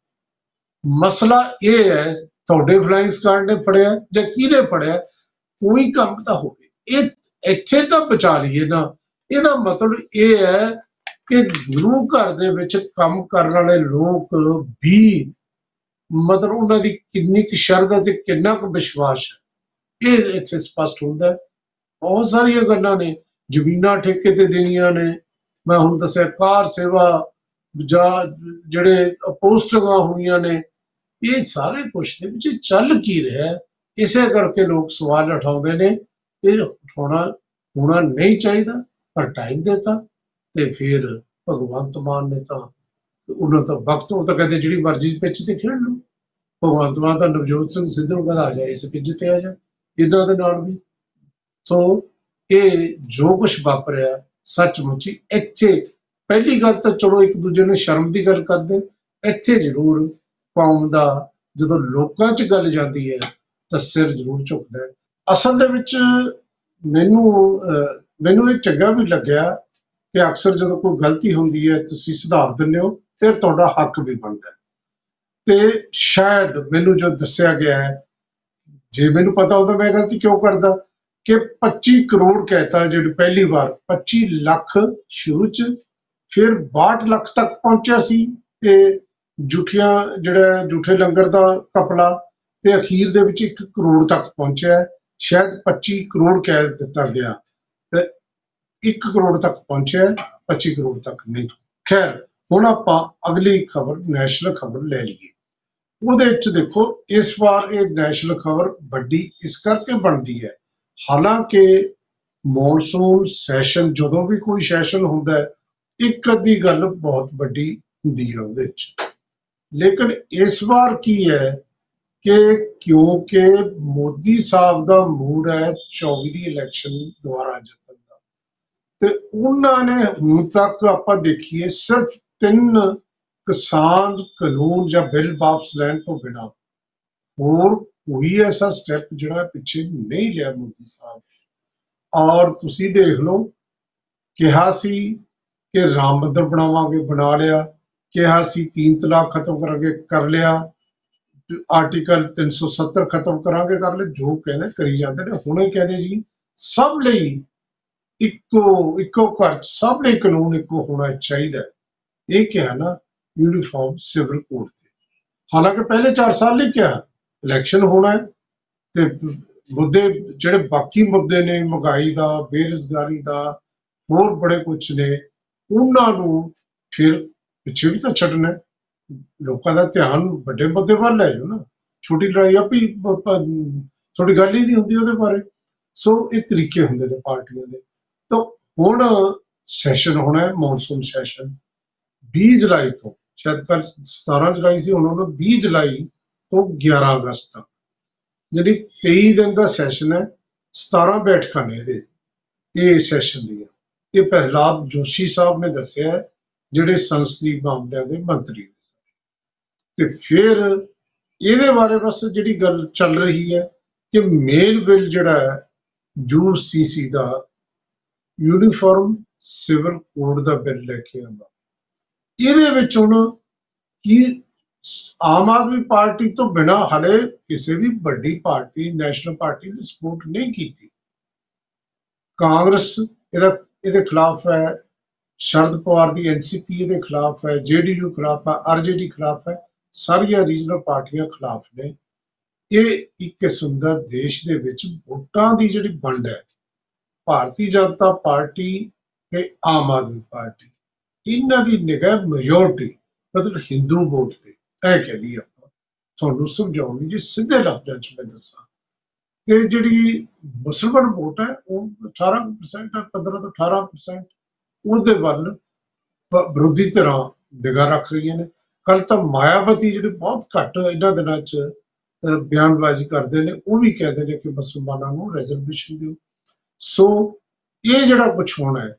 ਮਸਲਾ ਇਹ ਹੈ ਤੁਹਾਡੇ ਫਲਾਈਂਗ ਸਕਾਡ ਨੇ ਫੜਿਆ ਜਾਂ ਕਿਹਨੇ ਫੜਿਆ, ਕੋਈ ਕੰਮ ਤਾਂ ਹੋਵੇ, ਇਹ ਇੱਥੇ ਤਾਂ ਬਚਾ ਲਈਏ ਨਾ। ਇਹਦਾ ਮਤਲਬ ਇਹ ਹੈ ਕਿ ਗੁਰੂ ਘਰ ਦੇ ਵਿੱਚ ਕੰਮ ਕਰਨ ਵਾਲੇ ਲੋਕ ਵੀ ਮਤਲਬ ਉਹਨਾਂ ਦੀ ਕਿੰਨੀ ਕੁ ਸ਼ਰਧਾ ਤੇ ਕਿੰਨਾ ਕੁ ਵਿਸ਼ਵਾਸ ਹੈ, ਇਹ ਇੱਥੇ ਸਪਸ਼ਟ ਹੁੰਦਾ ਹੈ। ਬਹੁਤ ਸਾਰੀਆਂ ਗੱਲਾਂ ਨੇ, ਜ਼ਮੀਨਾਂ ਠੇਕੇ ਤੇ ਦੇਣੀਆਂ ਨੇ, ਮੈਂ ਹੁਣ ਦੱਸਿਆ ਕਾਰ ਸੇਵਾ ਜਾਂ ਜਿਹੜੇ ਪੋਸਟਿੰਗਾਂ ਹੋਈਆਂ ਨੇ, ਇਹ ਸਾਰੇ ਕੁਛ ਦੇ ਵਿੱਚ ਚੱਲ ਕੀ ਰਿਹਾ, ਇਸੇ ਕਰਕੇ ਲੋਕ ਸਵਾਲ ਉਠਾਉਂਦੇ ਨੇ। ਇਹ ਉਠਾਉਣਾ ਹੋਣਾ ਨਹੀਂ ਚਾਹੀਦਾ, ਪਰ ਟਾਈਮ ਦਿੱਤਾ ਤੇ ਫਿਰ ਭਗਵੰਤ ਮਾਨ ਨੇ ਤਾਂ ਉਹਨਾਂ ਤੋਂ ਵਕਤ, ਉਹ ਤਾਂ ਕਹਿੰਦੇ ਜਿਹੜੀ ਮਰਜ਼ੀ ਪਿੱਚ ਤੇ ਖੇਡ ਲਓ, ਭਗਵੰਤ ਮਾਨ ਤਾਂ ਨਵਜੋਤ ਸਿੰਘ ਸਿੱਧੂ ਨੂੰ ਕਹਿੰਦਾ ਆ ਜਾ ਇਸ ਪਿੱਚ ਤੇ ਆ ਜਾ, ਇਹਨਾਂ ਦੇ ਨਾਲ ਵੀ। ਸੋ ਇਹ ਜੋ ਕੁਛ ਵਾਪਰਿਆ ਸੱਚਮੁੱਚ ਹੀ ਇੱਥੇ ਪਹਿਲੀ ਗੱਲ ਤਾਂ ਚਲੋ ਇੱਕ ਦੂਜੇ ਨੂੰ ਸ਼ਰਮ ਦੀ ਗੱਲ ਕਰਦੇ, ਇੱਥੇ ਜ਼ਰੂਰ ਕੌਮ ਦਾ ਜਦੋਂ ਲੋਕਾਂ 'ਚ ਗੱਲ ਜਾਂਦੀ ਹੈ ਤਾਂ ਸਿਰ ਜ਼ਰੂਰ ਝੁਕਦਾ ਹੈ। ਅਸਲ ਦੇ ਵਿੱਚ ਮੈਨੂੰ ਮੈਨੂੰ ਇਹ ਚੰਗਾ ਵੀ ਲੱਗਿਆ ਕਿ ਅਕਸਰ ਜਦੋਂ ਕੋਈ ਗਲਤੀ ਹੁੰਦੀ ਹੈ ਤੁਸੀਂ ਸੁਧਾਰ ਦਿੰਦੇ ਹੋ, ਫਿਰ ਤੁਹਾਡਾ ਹੱਕ ਵੀ ਬਣਦਾ ਹੈ। ਤੇ ਸ਼ਾਇਦ ਮੈਨੂੰ ਜੋ ਦੱਸਿਆ ਗਿਆ ਹੈ, ਜੇ ਮੈਨੂੰ ਪਤਾ ਹੁੰਦਾ ਮੈਂ ਗਲਤੀ ਕਿਉਂ ਕਰਦਾ, ਕਿ ਪੱਚੀ ਕਰੋੜ ਕਹਿਤਾ ਜਿਹੜੀ ਪਹਿਲੀ ਵਾਰ ਪੱਚੀ ਲੱਖ ਸ਼ੁਰੂ 'ਚ, ਫਿਰ ਬਾਹਠ ਲੱਖ ਤੱਕ ਪਹੁੰਚਿਆ ਸੀ ਤੇ ਜੂਠੀਆਂ ਜਿਹੜਾ ਜੂਠੇ ਲੰਗਰ ਦਾ ਘਪਲਾ, ਤੇ ਅਖੀਰ ਦੇ ਵਿੱਚ ਇੱਕ ਕਰੋੜ ਤੱਕ ਪਹੁੰਚਿਆ। ਸ਼ਾਇਦ ਪੱਚੀ ਕਰੋੜ ਕਹਿ ਦਿੱਤਾ ਗਿਆ ਤੇ ਇੱਕ ਕਰੋੜ ਤੱਕ ਪਹੁੰਚਿਆ, ਪੱਚੀ ਕਰੋੜ ਤੱਕ ਨਹੀਂ। ਖੈਰ ਹੁਣ ਆਪਾਂ ਅਗਲੀ ਖਬਰ, ਨੈਸ਼ਨਲ ਖਬਰ ਲੈ ਲਈਏ। ਉਹਦੇ ਵਿੱਚ ਦੇਖੋ ਇਸ ਵਾਰ ਇਹ ਨੈਸ਼ਨਲ ਖਬਰ ਵੱਡੀ ਇਸ ਕਰਕੇ ਬਣਦੀ ਹੈ, ਹਾਲਾਂਕਿ ਮੌਨਸੂਨ ਸੈਸ਼ਨ ਜਦੋਂ ਵੀ ਕੋਈ ਸੈਸ਼ਨ ਹੁੰਦਾ ਹੈ ਇੱਕ ਅੱਧੀ ਗੱਲ ਬਹੁਤ ਵੱਡੀ ਹੁੰਦੀ ਹੈ ਉਹਦੇ ਵਿੱਚ, ਲੇਕਿਨ ਇਸ ਵਾਰ ਕੀ ਹੈ ਕਿ ਕਿਉਂਕਿ ਮੋਦੀ ਸਾਹਿਬ ਦਾ ਮੂਡ ਹੈ ਚੌਵੀ ਦੀ ਇਲੈਕਸ਼ਨ ਦੁਆਰਾ ਜਿੱਤਣ ਦਾ, ਤੇ ਉਹਨਾਂ ਨੇ ਹੁਣ ਤੱਕ ਆਪਾਂ ਦੇਖੀਏ ਸਿਰਫ ਤਿੰਨ ਕਿਸਾਨ ਕਾਨੂੰਨ ਜਾਂ ਬਿੱਲ ਵਾਪਸ ਲੈਣ ਤੋਂ ਬਿਨਾਂ ਹੋਰ ਕੋਈ ਐਸਾ ਸਟੈਪ ਜਿਹੜਾ ਪਿੱਛੇ ਨਹੀਂ ਲਿਆ ਮੋਦੀ ਸਾਹਿਬ। ਔਰ ਤੁਸੀਂ ਦੇਖ ਲਓ, ਕਿਹਾ ਸੀ ਕਿ ਰਾਮ ਮੰਦਰ ਬਣਾਵਾਂਗੇ, ਬਣਾ ਲਿਆ, ਕਿਹਾ ਸੀ तीन तलाक खत्म करांगे, कर लिया, आर्टिकल तीन सौ सत्तर खत्म करांगे, कर ले, जो कहते करी जाते ने। हुणे कहते जी सब ਲਈ ਇੱਕੋ ਇੱਕੋ ਘਰ ਸਭ ਲਈ ਕਾਨੂੰਨ ਇੱਕੋ ਹੋਣਾ ਚਾਹੀਦਾ, ਇਹ ਕਿਹਾ ਨਾ यूनिफॉर्म सिविल कोड ਤੇ। ਹਾਲਾਂਕਿ ਪਹਿਲੇ ਚਾਰ ਸਾਲ ਲਈ ਕਿਹਾ ਇਲੈਕਸ਼ਨ ਹੋਣਾ ਹੈ ਤੇ ਮੁੱਦੇ ਜਿਹੜੇ ਬਾਕੀ ਮੁੱਦੇ ਨੇ ਮਹਿੰਗਾਈ ਦਾ, ਬੇਰੁਜ਼ਗਾਰੀ ਦਾ, ਹੋਰ ਬੜੇ ਕੁਛ ਨੇ, ਉਹਨਾਂ ਨੂੰ ਫਿਰ ਪਿੱਛੇ ਵੀ ਤਾਂ ਛੱਡਣਾ। ਲੋਕਾਂ ਦਾ ਧਿਆਨ ਵੱਡੇ ਮੁੱਦੇ ਵੱਲ ਲੈ ਜਾਓ ਨਾ, ਛੋਟੀ ਲੜਾਈ ਆਪੀ ਥੋੜੀ ਗੱਲ ਹੀ ਨਹੀਂ ਹੁੰਦੀ ਉਹਦੇ ਬਾਰੇ। ਸੋ ਇਹ ਤਰੀਕੇ ਹੁੰਦੇ ਨੇ ਪਾਰਟੀਆਂ ਦੇ। ਤਾਂ ਹੁਣ ਸੈਸ਼ਨ ਹੋਣਾ ਹੈ ਮੌਨਸੂਨ ਸੈਸ਼ਨ ਵੀਹ ਜੁਲਾਈ ਤੋਂ, ਸ਼ਾਇਦ ਕੱਲ ਸਤਾਰਾਂ ਜੁਲਾਈ ਸੀ, ਹੁਣ ਉਹਨੂੰ ਵੀਹ ਜੁਲਾਈ ਤੋਂ ਗਿਆਰਾਂ ਅਗਸਤ ਤੱਕ, ਜਿਹੜੀ ਤੇਈ ਦਿਨ ਦਾ ਸੈਸ਼ਨ ਹੈ। ਸਤਾਰਾਂ ਬੈਠਕਾਂ ਨੇ ਇਹਦੇ ਇਹ ਸੈਸ਼ਨ ਦੀਆਂ। ਇਹ ਪ੍ਰਹਿਲਾਦ ਜੋਸ਼ੀ ਸਾਹਿਬ ਨੇ ਦੱਸਿਆ ਹੈ, ਜਿਹੜੇ ਸੰਸਦੀ ਮਾਮਲਿਆਂ ਦੇ ਮੰਤਰੀ ਨੇ। ਤੇ ਫਿਰ ਇਹਦੇ ਬਾਰੇ ਬਸ ਜਿਹੜੀ ਗੱਲ ਚੱਲ ਰਹੀ ਹੈ ਕਿ ਮੇਨ ਬਿੱਲ ਜਿਹੜਾ ਹੈ ਯੂ ਸੀ ਸੀ ਦਾ यूनिफॉर्म सिविल कोड ਦਾ ਬਿੱਲ ਲੈ ਕੇ ਆਉਂਦਾ। ਇਹਦੇ ਵਿੱਚ ਹੁਣ ਕੀ ਆਮ ਆਦਮੀ ਪਾਰਟੀ ਤੋਂ ਬਿਨਾਂ ਹਲੇ ਕਿਸੇ ਵੀ ਵੱਡੀ ਪਾਰਟੀ ਨੈਸ਼ਨਲ ਪਾਰਟੀ ਨੇ ਸਪੋਰਟ ਨਹੀਂ ਕੀਤੀ। ਕਾਂਗਰਸ ਇਹਦਾ ਇਹਦੇ ਖਿਲਾਫ ਹੈ, ਸ਼ਰਦ ਪਵਾਰ ਦੀ ਐਨ ਸੀ ਪੀ ਇਹਦੇ ਖਿਲਾਫ ਹੈ, ਜੇ ਡੀ ਯੂ ਖਿਲਾਫ ਹੈ, ਆਰ ਜੇ ਡੀ ਖਿਲਾਫ ਹੈ, ਸਾਰੀਆਂ ਰੀਜਨਲ ਪਾਰਟੀਆਂ ਖਿਲਾਫ ਨੇ। ਇਹ ਇੱਕ ਕਿਸਮ ਦਾ ਦੇਸ਼ ਦੇ ਵਿੱਚ ਵੋਟਾਂ ਦੀ ਜਿਹੜੀ ਵੰਡ ਹੈ, ਭਾਰਤੀ ਜਨਤਾ ਪਾਰਟੀ ਤੇ ਆਮ ਆਦਮੀ ਪਾਰਟੀ, ਇਹਨਾਂ ਦੀ ਨਿਗਾਹ ਮੈਜੋਰਟੀ ਮਤਲਬ ਹਿੰਦੂ ਵੋਟ ਤੇ ਇਹ ਕਹਿ ਲਈਏ ਆਪਾਂ। ਤੁਹਾਨੂੰ ਸਮਝਾਉਣੀ ਜੇ ਸਿੱਧੇ ਲਫ਼ਜ਼ਾਂ 'ਚ ਮੈਂ ਦੱਸਾਂ ਤੇ ਜਿਹੜੀ ਮੁਸਲਮਾਨ ਵੋਟ ਹੈ ਉਹ ਅਠਾਰਾਂ ਪਰਸੈਂਟ ਹੈ, ਪੰਦਰਾਂ ਤੋਂ ਅਠਾਰਾਂ ਪਰਸੈਂਟ ਉਹਦੇ ਵੱਲ ਵਿਰੋਧੀ ਧਿਰਾਂ ਨਿਗਾਹ ਰੱਖ ਰਹੀਆਂ ਨੇ। ਕੱਲ ਤਾਂ ਮਾਇਆਵਤੀ ਜਿਹੜੇ ਬਹੁਤ ਘੱਟ ਇਹਨਾਂ ਦਿਨਾਂ 'ਚ ਬਿਆਨਬਾਜ਼ੀ ਕਰਦੇ ਨੇ, ਉਹ ਵੀ ਕਹਿੰਦੇ ਨੇ ਕਿ ਮੁਸਲਮਾਨਾਂ ਨੂੰ ਰਿਜ਼ਰਵੇਸ਼ਨ ਦਿਓ। ਸੋ ਇਹ ਜਿਹੜਾ ਕੁਛ ਹੋਣਾ ਹੈ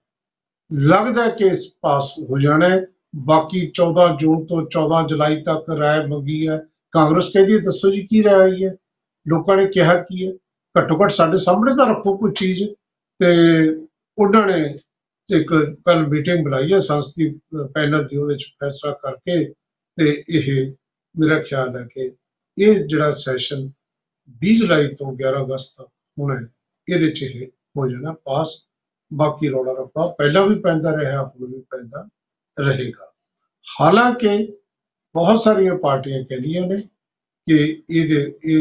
ਲੱਗਦਾ ਕਿ ਇਸ ਪਾਸ ਹੋ ਜਾਣਾ ਹੈ। ਬਾਕੀ ਚੌਦਾਂ ਜੂਨ ਤੋਂ ਚੌਦਾਂ ਜੁਲਾਈ ਤੱਕ ਰਾਏ ਮੰਗੀ ਹੈ। ਕਾਂਗਰਸ ਕਹਿੰਦੀ ਹੈ ਦੱਸੋ ਜੀ ਕੀ ਰਾਏ ਆਈ ਹੈ, ਲੋਕਾਂ ਨੇ ਕਿਹਾ ਕੀ ਹੈ, ਘੱਟੋ ਘੱਟ ਸਾਡੇ ਸਾਹਮਣੇ ਤਾਂ ਰੱਖੋ ਕੋਈ ਚੀਜ਼। ਤੇ ਉਹਨਾਂ ਨੇ ਇੱਕ ਕੱਲ ਮੀਟਿੰਗ ਬੁਲਾਈ ਹੈ ਸੰਸਦੀ ਪੈਨਲ ਦੀ, ਉਹਦੇ 'ਚ ਫੈਸਲਾ ਕਰਕੇ ਤੇ ਇਹ ਮੇਰਾ ਖਿਆਲ ਹੈ ਕਿ ਇਹ ਜਿਹੜਾ ਸੈਸ਼ਨ ਵੀਹ ਜੁਲਾਈ ਤੋਂ ਗਿਆਰਾਂ ਅਗਸਤ ਤੱਕ ਹੋਣਾ ਹੈ, ਇਹਦੇ 'ਚ ਇਹ ਹੋ ਜਾਣਾ ਪਾਸ। ਬਾਕੀ ਰੌਲਾ ਰੱਪਾ ਪਹਿਲਾਂ ਵੀ ਪੈਂਦਾ ਰਿਹਾ, ਹੁਣ ਵੀ ਪੈਂਦਾ ਰਹੇਗਾ। ਹਾਲਾਂਕਿ ਬਹੁਤ ਸਾਰੀਆਂ ਪਾਰਟੀਆਂ ਕਹਿੰਦੀਆਂ ਨੇ ਕਿ ਇਹਦੇ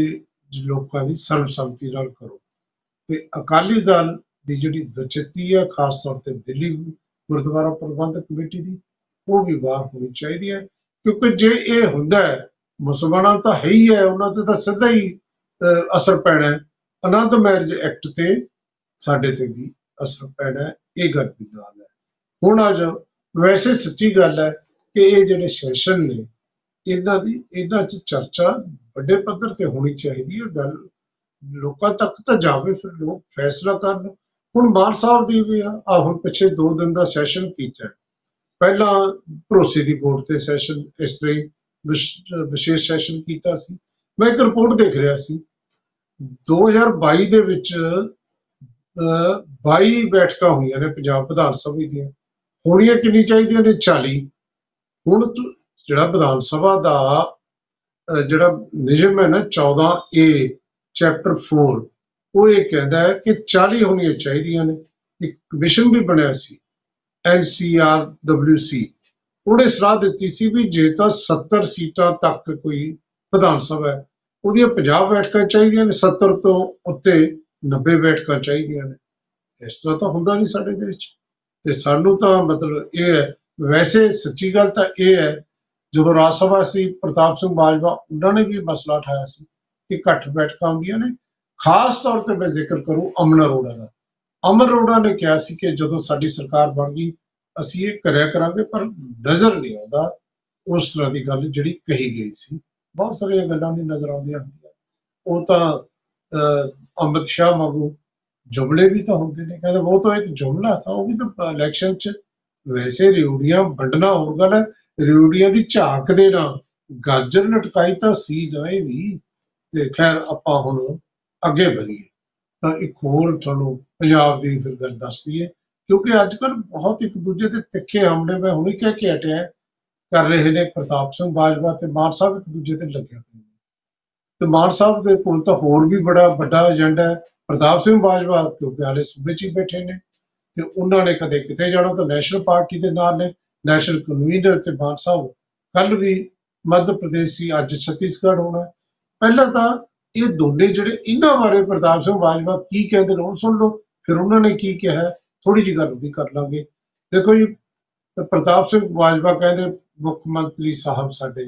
ਇਹ ਲੋਕਾਂ ਦੀ ਸਰਬਸੰਮਤੀ ਨਾਲ ਕਰੋ। ਤੇ ਅਕਾਲੀ ਦਲ ਦੀ ਜਿਹੜੀ ਦਲਚਿੱਤੀ ਹੈ, ਖਾਸ ਤੌਰ ਤੇ ਦਿੱਲੀ ਗੁਰਦੁਆਰਾ ਪ੍ਰਬੰਧਕ ਕਮੇਟੀ ਦੀ, ਉਹ ਵੀ ਬਾਹਰ ਹੋਣੀ ਚਾਹੀਦੀ ਹੈ। ਕਿਉਂਕਿ ਜੇ ਇਹ ਹੁੰਦਾ ਹੈ, ਮੁਸਲਮਾਨਾਂ ਤਾਂ ਹੈ ਹੀ ਹੈ, ਉਹਨਾਂ ਤੇ ਤਾਂ ਸਿੱਧਾ ਹੀ ਅਸਰ ਪੈਣਾ ਹੈ। ਆਨੰਦ ਮੈਰਿਜ ਐਕਟ ਤੇ ਸਾਡੇ ਤੇ ਵੀ ਅਸਰ ਪੈਣਾ, ਇਹ ਗੱਲ ਵੀ ਨਾਲ ਹੈ। ਹੁਣ ਅੱਜ ਵੈਸੇ ਸੱਚੀ ਗੱਲ ਹੈ ਕਿ ਇਹ ਜਿਹੜੇ ਸੈਸ਼ਨ ਨੇ, ਇਹਨਾਂ ਦੀ ਇਹਨਾਂ 'ਚ ਚਰਚਾ ਵੱਡੇ ਪੱਧਰ ਤੇ ਹੋਣੀ ਚਾਹੀਦੀ ਹੈ। ਗੱਲ ਲੋਕਾਂ ਤੱਕ ਤਾਂ ਜਾਵੇ, ਫਿਰ ਲੋਕ ਫੈਸਲਾ ਕਰਨ। ਹੁਣ ਮਾਨ ਸਾਹਿਬ ਦੀ ਵੀ ਆ ਹੁਣ ਪਿੱਛੇ ਦੋ ਦਿਨ ਦਾ ਸੈਸ਼ਨ ਕੀਤਾ, ਪਹਿਲਾਂ ਭਰੋਸੇ ਦੀ ਵੋਟ ਤੇ ਸੈਸ਼ਨ ਇਸ ਤਰ੍ਹਾਂ ਵਿਸ਼ੇਸ਼ ਸੈਸ਼ਨ ਕੀਤਾ ਸੀ। ਮੈਂ ਇੱਕ ਰਿਪੋਰਟ ਦੇਖ ਰਿਹਾ ਸੀ, ਦੋ ਹਜ਼ਾਰ ਬਾਈ ਦੇ ਵਿੱਚ ਬਾਈ ਬੈਠਕਾਂ ਹੋਈਆਂ ਨੇ ਪੰਜਾਬ ਵਿਧਾਨ ਸਭਾ ਦੀਆਂ, ਹੋਣੀਆਂ ਕਿੰਨੀ ਚਾਹੀਦੀਆਂ ਨੇ ਚਾਲੀ। ਹੁਣ ਜਿਹੜਾ ਵਿਧਾਨ ਸਭਾ ਦਾ ਜਿਹੜਾ ਨਿਯਮ ਹੈ ਨਾ ਚੌਦਾਂ ਏ ਚੈਪਟਰ ਫੋਰ, ਉਹ ਇਹ ਕਹਿੰਦਾ ਹੈ ਕਿ ਚਾਲੀ ਹੋਣੀਆਂ ਚਾਹੀਦੀਆਂ ਨੇ। ਇੱਕ ਕਮਿਸ਼ਨ ਵੀ ਬਣਿਆ ਸੀ ਐਨ ਸੀ ਆਰ ਡਬਲਿਊ ਸੀ, ਉਹਨੇ ਸਲਾਹ ਦਿੱਤੀ ਸੀ ਵੀ ਜੇ ਤਾਂ ਸੱਤਰ ਸੀਟਾਂ ਤੱਕ ਕੋਈ ਵਿਧਾਨ ਸਭਾ ਹੈ, ਉਹਦੀਆਂ ਪੰਜਾਹ ਬੈਠਕਾਂ ਚਾਹੀਦੀਆਂ ਨੇ, ਸੱਤਰ ਤੋਂ ਉੱਤੇ ਨੱਬੇ ਬੈਠਕਾਂ ਚਾਹੀਦੀਆਂ ਨੇ। ਇਸ ਤਰ੍ਹਾਂ ਤਾਂ ਹੁੰਦਾ ਨਹੀਂ ਸਾਡੇ ਦੇਸ਼ 'ਚ। ਤੇ ਸਾਨੂੰ ਤਾਂ ਮਤਲਬ ਇਹ ਹੈ, ਵੈਸੇ ਸੱਚੀ ਗੱਲ ਤਾਂ ਇਹ ਹੈ ਜਦੋਂ ਰਾਜ ਸਭਾ ਸੀ ਪ੍ਰਤਾਪ ਸਿੰਘ ਬਾਜਵਾ ਉਹਨਾਂ ਨੇ ਵੀ ਮਸਲਾ ਉਠਾਇਆ ਸੀ ਕਿ ਘੱਟ ਬੈਠਕਾਂ ਹੁੰਦੀਆਂ ਨੇ। ਖਾਸ ਤੌਰ ਤੇ ਮੈਂ ਜ਼ਿਕਰ ਕਰੂੰ ਅਮਨ ਅਰੋੜਾ ਦਾ। ਅਮਨ ਅਰੋੜਾ ਨੇ ਕਿਹਾ ਸੀ ਕਿ ਜਦੋਂ ਸਾਡੀ ਸਰਕਾਰ ਬਣ ਗਈ ਅਸੀਂ ਇਹ ਕਰਿਆ ਕਰਾਂਗੇ, ਪਰ ਨਜ਼ਰ ਨਹੀਂ ਆਉਂਦਾ ਉਸ ਤਰ੍ਹਾਂ ਦੀ ਗੱਲ ਜਿਹੜੀ ਕਹੀ ਗਈ ਸੀ। ਬਹੁਤ ਸਾਰੀਆਂ ਗੱਲਾਂ ਨਹੀਂ ਨਜ਼ਰ ਆਉਂਦੀਆਂ ਹੁੰਦੀਆਂ। ਉਹ ਤਾਂ ਅਹ, ਅਮਿਤ ਸ਼ਾਹ ਵਾਂਗੂ जुमले भी तो होते ने, कहते वो तो एक जुमला था, वो भी तो इलेक्शन च वैसे रिउड़ियां वंडना होर गल है, रिउड़ियां दी झाक दे नाल गाजर लटकाई तो सी जाए भी। ते खैर आपां हुण अगे वधीए तां एक होर तुहानूं पंजाब दी फिर गल दस दईए, क्योंकि अजकल बहुत एक दूजे ते तिखे हमले मैं हुणे कह के हटिया कर रहे ने प्रताप सिंह बाजवा ते मान साहब एक दूजे ते लगे होए ने। ते मान साहब दे कोल तां होर भी बड़ा वड्डा एजेंडा है। प्रताप सिंह बाजवा क्योंकि हाले सूबे च ही बैठे ने ते उन्हां ने कदे किते जाना तो नैशनल पार्टी दे नाल ने, नैशनल कन्वीनर ते मान साहब कल भी मध्य प्रदेश सी, अज छत्तीसगढ़ होना। पहला तां ये दोने जिहड़े इन्हां बारे प्रताप सिंह बाजवा की कहंदे ने सुन लो, फिर उन्हां ने की कहा थोड़ी जी गल भी कर लांगे। देखो जी, प्रताप सिंह बाजवा कहंदे मुख मंत्री साहब साडे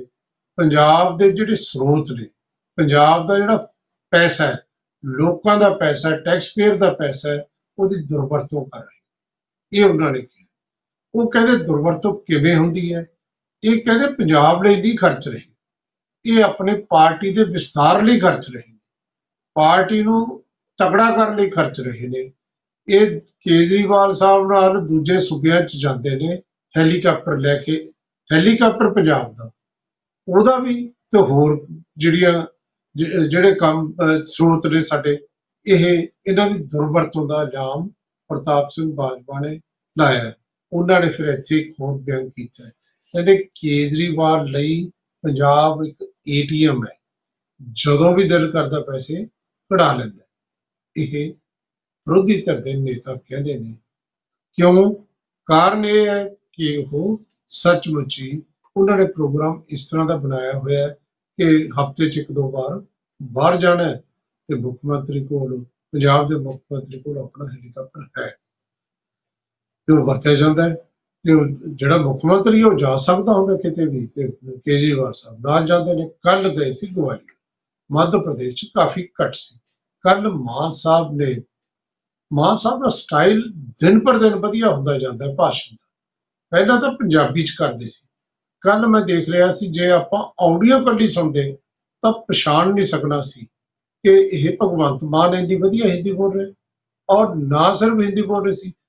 पंजाब दे जिहड़े स्रोत ने, पंजाब दा जिहड़ा पैसा है, लोकां दा पैसा है, टैक्स पेयर दा पैसा है, ਉਹਦੀ ਦੁਰਵਰਤੋਂ ਕਰ ਰਹੇ। ਇਹ ਉਹਨਾਂ ਨੇ ਕਿਹਾ। ਉਹ ਕਹਿੰਦੇ ਦੁਰਵਰਤੋਂ ਕਿਵੇਂ ਹੁੰਦੀ ਹੈ? ਇਹ ਕਹਿੰਦੇ ਪੰਜਾਬ ਲਈ ਨਹੀਂ ਖਰਚ ਰਹੇ, ਇਹ ਆਪਣੇ ਪਾਰਟੀ ਦੇ ਵਿਸਥਾਰ ਲਈ ਖਰਚ ਰਹੇ ਨੇ, ਪਾਰਟੀ ਨੂੰ ਤਗੜਾ ਕਰਨ ਲਈ ਖਰਚ ਰਹੇ ਨੇ। ਇਹ ਕੇਜਰੀਵਾਲ ਸਾਹਿਬ ਨਾਲ ਦੂਜੇ ਸੂਬਿਆਂ 'ਚ ਜਾਂਦੇ ਨੇ ਹੈਲੀਕਾਪਟਰ ਲੈ ਕੇ, ਹੈਲੀਕਾਪਟਰ ਪੰਜਾਬ ਦਾ, ਉਹਦਾ ਵੀ ਤੇ ਹੋਰ ਜਿਹੜੀਆਂ ਜਿਹੜੇ ਕੰਮ ਸਰੋਤ ਨੇ ਸਾਡੇ, ਇਹ ਇਹਨਾਂ ਦੀ ਦੁਰਵਰਤੋਂ ਦਾ ਇਲਜ਼ਾਮ ਪ੍ਰਤਾਪ ਸਿੰਘ ਬਾਜਵਾ ਨੇ ਲਾਇਆ। ਉਹਨਾਂ ਨੇ ਫਿਰ ਇੱਥੇ ਇੱਕ ਹੋਰ ਬਿਆਨ ਕੀਤਾ, ਕਹਿੰਦੇ ਕੇਜਰੀਵਾਲ ਲਈ ਪੰਜਾਬ ਇੱਕ ਏ ਟੀ ਐਮ ਹੈ, ਜਦੋਂ ਵੀ ਦਿਲ ਕਰਦਾ ਪੈਸੇ ਕਢਾ ਲੈਂਦਾ। ਇਹ ਵਿਰੋਧੀ ਧਿਰ ਦੇ ਨੇਤਾ ਕਹਿੰਦੇ ਨੇ। ਕਿਉਂ? ਕਾਰਨ ਇਹ ਹੈ ਕਿ ਉਹ ਸੱਚਮੁੱਚ ਹੀ ਉਹਨਾਂ ਨੇ ਪ੍ਰੋਗਰਾਮ ਇਸ ਤਰ੍ਹਾਂ ਦਾ ਬਣਾਇਆ ਹੋਇਆ ਕਿ ਹਫ਼ਤੇ 'ਚ ਇੱਕ ਦੋ ਵਾਰ ਬਾਹਰ ਜਾਣਾ ਤੇ ਮੁੱਖ ਮੰਤਰੀ ਕੋਲ, ਪੰਜਾਬ ਦੇ ਮੁੱਖ ਮੰਤਰੀ ਕੋਲ ਆਪਣਾ ਹੈਲੀਕਾਪਟਰ ਹੈ ਤੇ ਉਹ ਵਰਤਿਆ ਜਾਂਦਾ ਹੈ। ਤੇ ਉਹ ਜਿਹੜਾ ਮੁੱਖ ਮੰਤਰੀ ਉਹ ਜਾ ਸਕਦਾ ਹੁੰਦਾ ਕਿਤੇ ਵੀ, ਤੇ ਕੇਜਰੀਵਾਲ ਸਾਹਿਬ ਨਾਲ ਜਾਂਦੇ ਨੇ। ਕੱਲ ਗਏ ਸੀ ਗਵਾਲੀਅਰ, ਮੱਧ ਪ੍ਰਦੇਸ਼ 'ਚ ਕਾਫੀ ਘੱਟ ਸੀ। ਕੱਲ ਮਾਨ ਸਾਹਿਬ ਨੇ, ਮਾਨ ਸਾਹਿਬ ਦਾ ਸਟਾਈਲ ਦਿਨ ਪਰ ਦਿਨ ਵਧੀਆ ਹੁੰਦਾ ਜਾਂਦਾ ਭਾਸ਼ਣ ਦਾ। ਪਹਿਲਾਂ ਤਾਂ ਪੰਜਾਬੀ 'ਚ ਕਰਦੇ ਸੀ, ਕੱਲ ਮੈਂ ਦੇਖ ਰਿਹਾ ਸੀ ਜੇ ਆਪਾਂ ਆਡੀਓ ਕੱਢੀ ਸੁਣਦੇ ਤਾਂ ਪਛਾਣ ਨਹੀਂ ਸਕਣਾ ਸੀ ਕਿ ਇਹ ਭਗਵੰਤ ਮਾਨ ਇੰਨੀ ਵਧੀਆ ਹਿੰਦੀ ਬੋਲ ਰਹੇ, ਔਰ ਨਾ ਸਿਰਫ ਹਿੰਦੀ ਬੋਲ ਰਹੇ ਸੀ,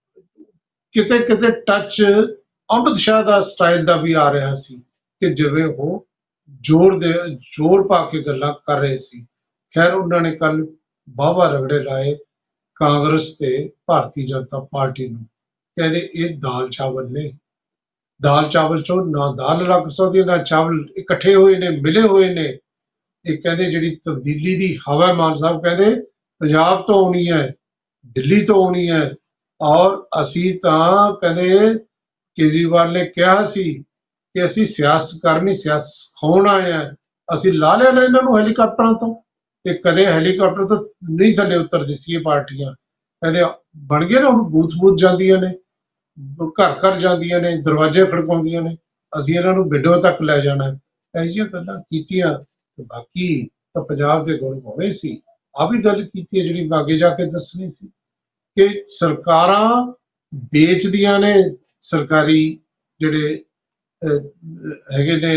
ਕਿਤੇ ਕਿਤੇ ਟੱਚ ਅਮਿਤ ਸ਼ਾਹ ਦਾ ਸਟਾਈਲ ਦਾ ਵੀ ਆ ਰਿਹਾ ਸੀ ਕਿ ਜਿਵੇਂ ਉਹ ਜ਼ੋਰ ਦੇ ਜ਼ੋਰ ਪਾ ਕੇ ਗੱਲਾਂ ਕਰ ਰਹੇ ਸੀ। ਖੈਰ ਉਹਨਾਂ ਨੇ ਕੱਲ ਵਾਹਵਾ ਰਗੜੇ ਲਾਏ ਕਾਂਗਰਸ ਤੇ ਭਾਰਤੀ ਜਨਤਾ ਪਾਰਟੀ ਨੂੰ, ਕਹਿੰਦੇ ਇਹ ਦਾਲ ਚਾਵਲ ਨੇ, ਦਾਲ ਚਾਵਲ ਚੋਂ ਨਾ ਦਾਲ ਲੱਗ ਸਕਦੀ ਨਾ ਚਾਵਲ, ਇਕੱਠੇ ਹੋਏ ਨੇ, ਮਿਲੇ ਹੋਏ ਨੇ। ਇਹ ਕਹਿੰਦੇ ਜਿਹੜੀ ਤਬਦੀਲੀ ਦੀ ਹਵਾ, ਮਾਨ ਸਾਹਿਬ ਕਹਿੰਦੇ ਪੰਜਾਬ ਤੋਂ ਆਉਣੀ ਹੈ, ਦਿੱਲੀ ਤੋਂ ਆਉਣੀ ਹੈ, ਔਰ ਅਸੀਂ ਤਾਂ ਕਹਿੰਦੇ ਕੇਜਰੀਵਾਲ ਨੇ ਕਿਹਾ ਸੀ ਕਿ ਅਸੀਂ ਸਿਆਸਤ ਕਰਨੀ, ਸਿਆਸਤ ਸਿਖਾਉਣ ਆਏ ਹਾਂ। ਅਸੀਂ ਲਾ ਲਿਆ ਨਾ ਇਹਨਾਂ ਨੂੰ ਹੈਲੀਕਾਪਟਰਾਂ ਤੋਂ, ਤੇ ਕਦੇ ਹੈਲੀਕਾਪਟਰ ਤੋਂ ਨਹੀਂ ਥੱਲੇ ਉਤਰਦੀ ਸੀ ਇਹ ਪਾਰਟੀਆਂ। ਕਹਿੰਦੇ ਬਣ ਗਏ ਨਾ, ਹੁਣ ਬੂਥ ਬੂਥ ਜਾਂਦੀਆਂ ਨੇ, ਘਰ ਘਰ ਜਾਂਦੀਆਂ ਨੇ, ਦਰਵਾਜ਼ੇ ਖੜਕਾਉਂਦੀਆਂ ਨੇ, ਅਸੀਂ ਇਹਨਾਂ ਨੂੰ ਵਿੰਡੋ ਤੱਕ ਲੈ ਜਾਣਾ। ਇਹੋ ਜਿਹੀਆਂ ਗੱਲਾਂ ਕੀਤੀਆਂ। ਤੇ ਬਾਕੀ ਤਾਂ ਪੰਜਾਬ ਦੇ ਗੁਣ ਹੋਣੇ ਸੀ। ਆ ਵੀ ਗੱਲ ਕੀਤੀ ਹੈ ਜਿਹੜੀ ਮੈਂ ਅੱਗੇ ਜਾ ਕੇ ਦੱਸਣੀ ਸੀ ਕਿ ਸਰਕਾਰਾਂ ਵੇਚਦੀਆਂ ਨੇ, ਸਰਕਾਰੀ ਜਿਹੜੇ ਹੈਗੇ ਨੇ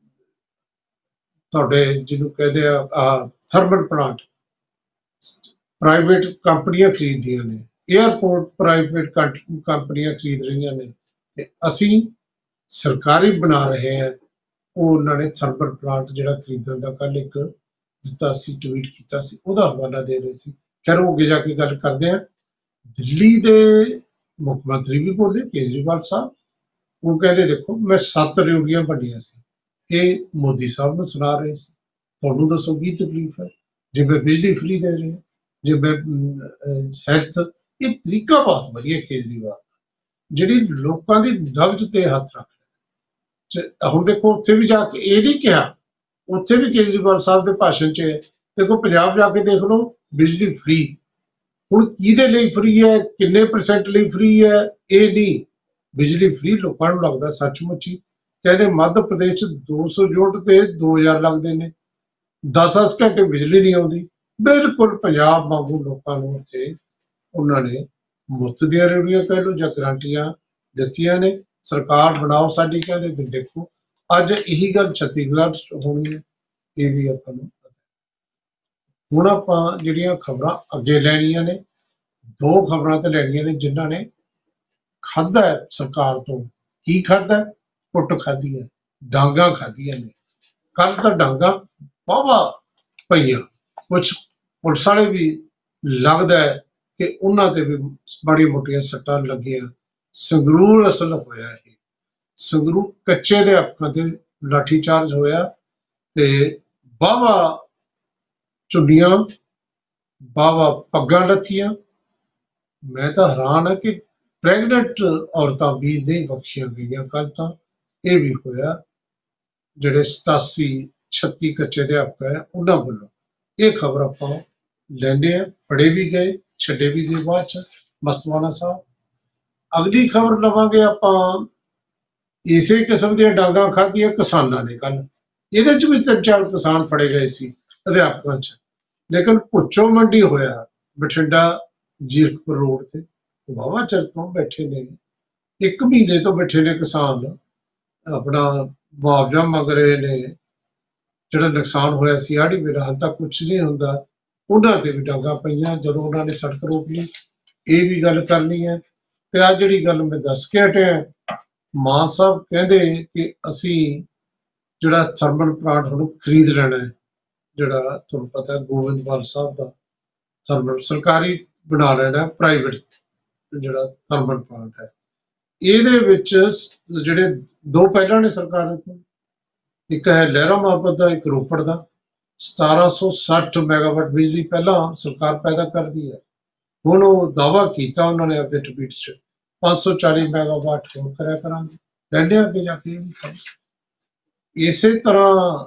ਤੁਹਾਡੇ ਜਿਹਨੂੰ ਕਹਿੰਦੇ ਆ ਥਰਮਲ ਪਲਾਂਟ, ਪ੍ਰਾਈਵੇਟ ਕੰਪਨੀਆਂ ਖਰੀਦਦੀਆਂ ਨੇ, ਏਅਰਪੋਰਟ ਪ੍ਰਾਈਵੇਟ ਕੰਪਨੀਆਂ ਖਰੀਦ ਰਹੀਆਂ ਨੇ, ਤੇ ਅਸੀਂ ਸਰਕਾਰੀ ਬਣਾ ਰਹੇ ਹਾਂ। ਉਹ ਉਹਨਾਂ ਨੇ ਥਰਮਲ ਪਲਾਂਟ ਜਿਹੜਾ ਖਰੀਦਣ ਦਾ ਕੱਲ ਇੱਕ ਦਿੱਤਾ ਸੀ, ਟਵੀਟ ਕੀਤਾ ਸੀ, ਉਹਦਾ ਹਵਾਲਾ ਦੇ ਰਹੇ ਸੀ। ਖੈਰ ਉਹ ਅੱਗੇ ਜਾ ਕੇ ਗੱਲ ਕਰਦੇ ਹਾਂ। ਦਿੱਲੀ ਦੇ ਮੁੱਖ ਮੰਤਰੀ ਵੀ ਬੋਲੇ, ਕੇਜਰੀਵਾਲ ਸਾਹਿਬ, ਉਹ ਕਹਿੰਦੇ ਦੇਖੋ ਮੈਂ ਸੱਤ ਰਿਉੜੀਆਂ ਵੰਡੀਆਂ ਸੀ, ਇਹ ਮੋਦੀ ਸਾਹਿਬ ਨੂੰ ਸੁਣਾ ਰਹੇ ਸੀ, ਤੁਹਾਨੂੰ ਦੱਸੋ ਕੀ ਤਕਲੀਫ ਹੈ, ਜਿਵੇਂ ਬਿਜਲੀ ਫਰੀ ਦੇ ਰਹੇ, ਜਿਵੇਂ ਹੈਲਥ। ਇਹ ਤਰੀਕਾ ਬਹੁਤ ਵਧੀਆ ਕੇਜਰੀਵਾਲ, ਜਿਹੜੀ ਲੋਕਾਂ ਦੀ ਨਬਜ਼ ਤੇ ਹੱਥ ਰੱਖ। ਹੁਣ ਦੇਖੋ ਉੱਥੇ ਵੀ ਜਾ ਕੇ ਇਹ ਨਹੀਂ ਕਿਹਾ, ਉੱਥੇ ਵੀ ਕੇਜਰੀਵਾਲ ਸਾਹਿਬ ਦੇ ਭਾਸ਼ਣ 'ਚ ਦੇਖੋ ਪੰਜਾਬ ਜਾ ਕੇ ਦੇਖ ਲਓ ਬਿਜਲੀ ਫਰੀ। ਹੁਣ ਕਿਹਦੇ ਲਈ ਫਰੀ ਹੈ, ਕਿੰਨੇ ਪਰਸੈਂਟ ਲਈ ਫਰੀ ਹੈ, ਇਹ ਨਹੀਂ। ਬਿਜਲੀ ਫਰੀ ਲੋਕਾਂ ਨੂੰ ਲੱਗਦਾ ਸੱਚਮੁੱਚ ਹੀ ਕਹਿੰਦੇ ਮੱਧ ਪ੍ਰਦੇਸ਼ 'ਚ ਦੋ ਸੌ ਯੂਨਿਟ ਤੇ ਦੋ ਹਜ਼ਾਰ ਲੱਗਦੇ ਨੇ, ਦਸ ਦਸ ਘੰਟੇ ਬਿਜਲੀ ਨਹੀਂ ਆਉਂਦੀ। ਬਿਲਕੁਲ ਪੰਜਾਬ ਵਾਂਗੂ ਲੋਕਾਂ ਨੂੰ ਉੱਥੇ ਉਹਨਾਂ ਨੇ ਮੁਫਤ ਦੀਆਂ ਰੇਹੜੀਆਂ ਕਹਿ ਲਓ ਜਾਂ ਗਰੰਟੀਆਂ ਦਿੱਤੀਆਂ ਨੇ। ਸਰਕਾਰ ਬਣਾਓ ਸਾਡੀ, ਕਹਿੰਦੇ ਤੇ ਦੇਖੋ ਅੱਜ ਇਹੀ ਗੱਲ ਛੱਤੀਸਗੜ੍ਹ 'ਚ ਹੋਣੀ ਹੈ, ਇਹ ਵੀ ਆਪਾਂ ਨੂੰ ਪਤਾ। ਹੁਣ ਆਪਾਂ ਜਿਹੜੀਆਂ ਖਬਰਾਂ ਅੱਗੇ ਲੈਣੀਆਂ ਨੇ, ਦੋ ਖਬਰਾਂ ਤੇ ਲੈਣੀਆਂ ਨੇ ਜਿਨ੍ਹਾਂ ਨੇ ਖਾਧਾ ਹੈ ਸਰਕਾਰ ਤੋਂ। ਕੀ ਖਾਧਾ? ਕੁੱਟ ਖਾਧੀ ਹੈ, ਡਾਂਗਾਂ ਖਾਧੀਆਂ ਨੇ। ਕੱਲ ਤਾਂ ਡਾਂਗਾਂ ਵਾਹਵਾ ਪਈਆਂ, ਕੁਛ ਪੁਲਿਸ ਵਾਲੇ ਵੀ ਲੱਗਦਾ ਹੈ ਕਿ ਉਹਨਾਂ ਤੇ ਵੀ ਬੜੀ ਮੋਟੀਆਂ ਸੱਟਾਂ ਲੱਗੀਆਂ। ਸੰਗਰੂਰ ਅਸਲ ਹੋਇਆ ਇਹ, ਸੰਗਰੂਰ ਕੱਚੇ ਦੇ ਹੱਕਾਂ ਤੇ ਲਾਠੀ ਚਾਰਜ ਹੋਇਆ ਤੇ ਵਾਹਵਾ ਚੁੰਡੀਆਂ, ਵਾਹਵਾ ਪੱਗਾਂ ਲੱਥੀਆਂ। ਮੈਂ ਤਾਂ ਹੈਰਾਨ ਹਾਂ ਕਿ ਪ੍ਰੈਗਨੈਂਟ ਔਰਤਾਂ ਵੀ ਨਹੀਂ ਬਖਸ਼ੀਆਂ ਗਈਆਂ। ਕੱਲ ਤਾਂ ਇਹ ਵੀ ਹੋਇਆ, ਜਿਹੜੇ ਸਤਾਸੀ ਛੱਤੀ ਕੱਚੇ ਦੇ ਹੱਕ ਹੈ ਉਹਨਾਂ ਵੱਲੋਂ। ਇਹ ਖਬਰ ਆਪਾਂ ਲੈਂਦੇ ਹਾਂ, ਪੜ੍ਹੇ ਵੀ ਗਏ, ਛੱਡੇ ਵੀ ਗਏ ਬਾਅਦ ਚ ਮਸਤਵਾਨਾ ਸਾਹਿਬ। ਅਗਲੀ ਖਬਰ ਲਵਾਂਗੇ ਆਪਾਂ, ਇਸੇ ਕਿਸਮ ਦੀਆਂ ਡਾਂਗਾਂ ਖਾਧੀਆਂ ਕਿਸਾਨਾਂ ਨੇ ਕੱਲ। ਇਹਦੇ ਚ ਵੀ ਤਿੰਨ ਚਾਰ ਕਿਸਾਨ ਫੜੇ ਗਏ ਸੀ ਅਧਿਆਪਕਾਂ ਚ, ਲੇਕਿਨ ਭੁੱਚੋ ਮੰਡੀ ਹੋਇਆ ਬਠਿੰਡਾ ਜੀਰਕਪੁਰ ਰੋਡ ਤੇ। ਵਾਹਵਾ ਚਿਰ ਤੋਂ ਬੈਠੇ ਨੇ, ਇੱਕ ਮਹੀਨੇ ਤੋਂ ਬੈਠੇ ਨੇ ਕਿਸਾਨ, ਆਪਣਾ ਮੁਆਵਜ਼ਾ ਮੰਗ ਰਹੇ ਨੇ। ਜਿਹੜਾ ਨੁਕਸਾਨ ਹੋਇਆ ਸੀ ਆੜੀ ਮੇਰਾ, ਹਾਲ ਤੱਕ ਕੁਛ ਨਹੀਂ ਹੁੰਦਾ। ਉਹਨਾਂ ਤੇ ਵੀ ਡਾਂਗਾਂ ਪਈਆਂ ਜਦੋਂ ਉਹਨਾਂ ਨੇ ਸੜਕ ਰੋਕ ਲਈ। ਇਹ ਵੀ ਗੱਲ ਕਰਨੀ ਹੈ। ਤੇ ਆ ਜਿਹੜੀ ਗੱਲ ਮੈਂ ਦੱਸ ਕੇ ਹਟਿਆ, ਮਾਨ ਸਾਹਿਬ ਕਹਿੰਦੇ ਕਿ ਅਸੀਂ ਜਿਹੜਾ ਥਰਮਲ ਪਲਾਂਟ ਹੁਣ ਖਰੀਦ ਲੈਣਾ ਹੈ, ਜਿਹੜਾ ਤੁਹਾਨੂੰ ਪਤਾ ਗੋਬਿੰਦਵਾਲ ਸਾਹਿਬ ਦਾ ਥਰਮਲ ਸਰਕਾਰੀ ਬਣਾ ਲੈਣਾ, ਪ੍ਰਾਈਵੇਟ ਜਿਹੜਾ ਥਰਮਲ ਪਲਾਂਟ ਹੈ। ਇਹਦੇ ਵਿੱਚ ਜਿਹੜੇ ਦੋ ਪਹਿਲਾਂ ਨੇ ਸਰਕਾਰ ਕੋਲ, ਇੱਕ ਹੈ ਲਹਿਰਾ ਮੁਹੱਬਤ ਦਾ, ਇੱਕ ਰੋਪੜ ਦਾ। ਸਤਾਰਾਂ ਸੌ ਸੱਠ ਮੈਗਾਵਾਟ ਬਿਜਲੀ ਪਹਿਲਾਂ ਸਰਕਾਰ ਪੈਦਾ ਕਰਦੀ ਹੈ। ਹੁਣ ਉਹ ਦਾਅਵਾ ਕੀਤਾ ਉਹਨਾਂ ਨੇ ਆਪਣੇ ਟਵੀਟ 'ਚ ਪੰਜ ਸੌ ਚਾਲੀ ਮੈਗਾਵਾਟ ਹੋਰ ਕਰਿਆ ਕਰਾਂਗੇ। ਲੈਂਦੇ ਅੱਗੇ ਜਾ ਕੇ ਇਸੇ ਤਰ੍ਹਾਂ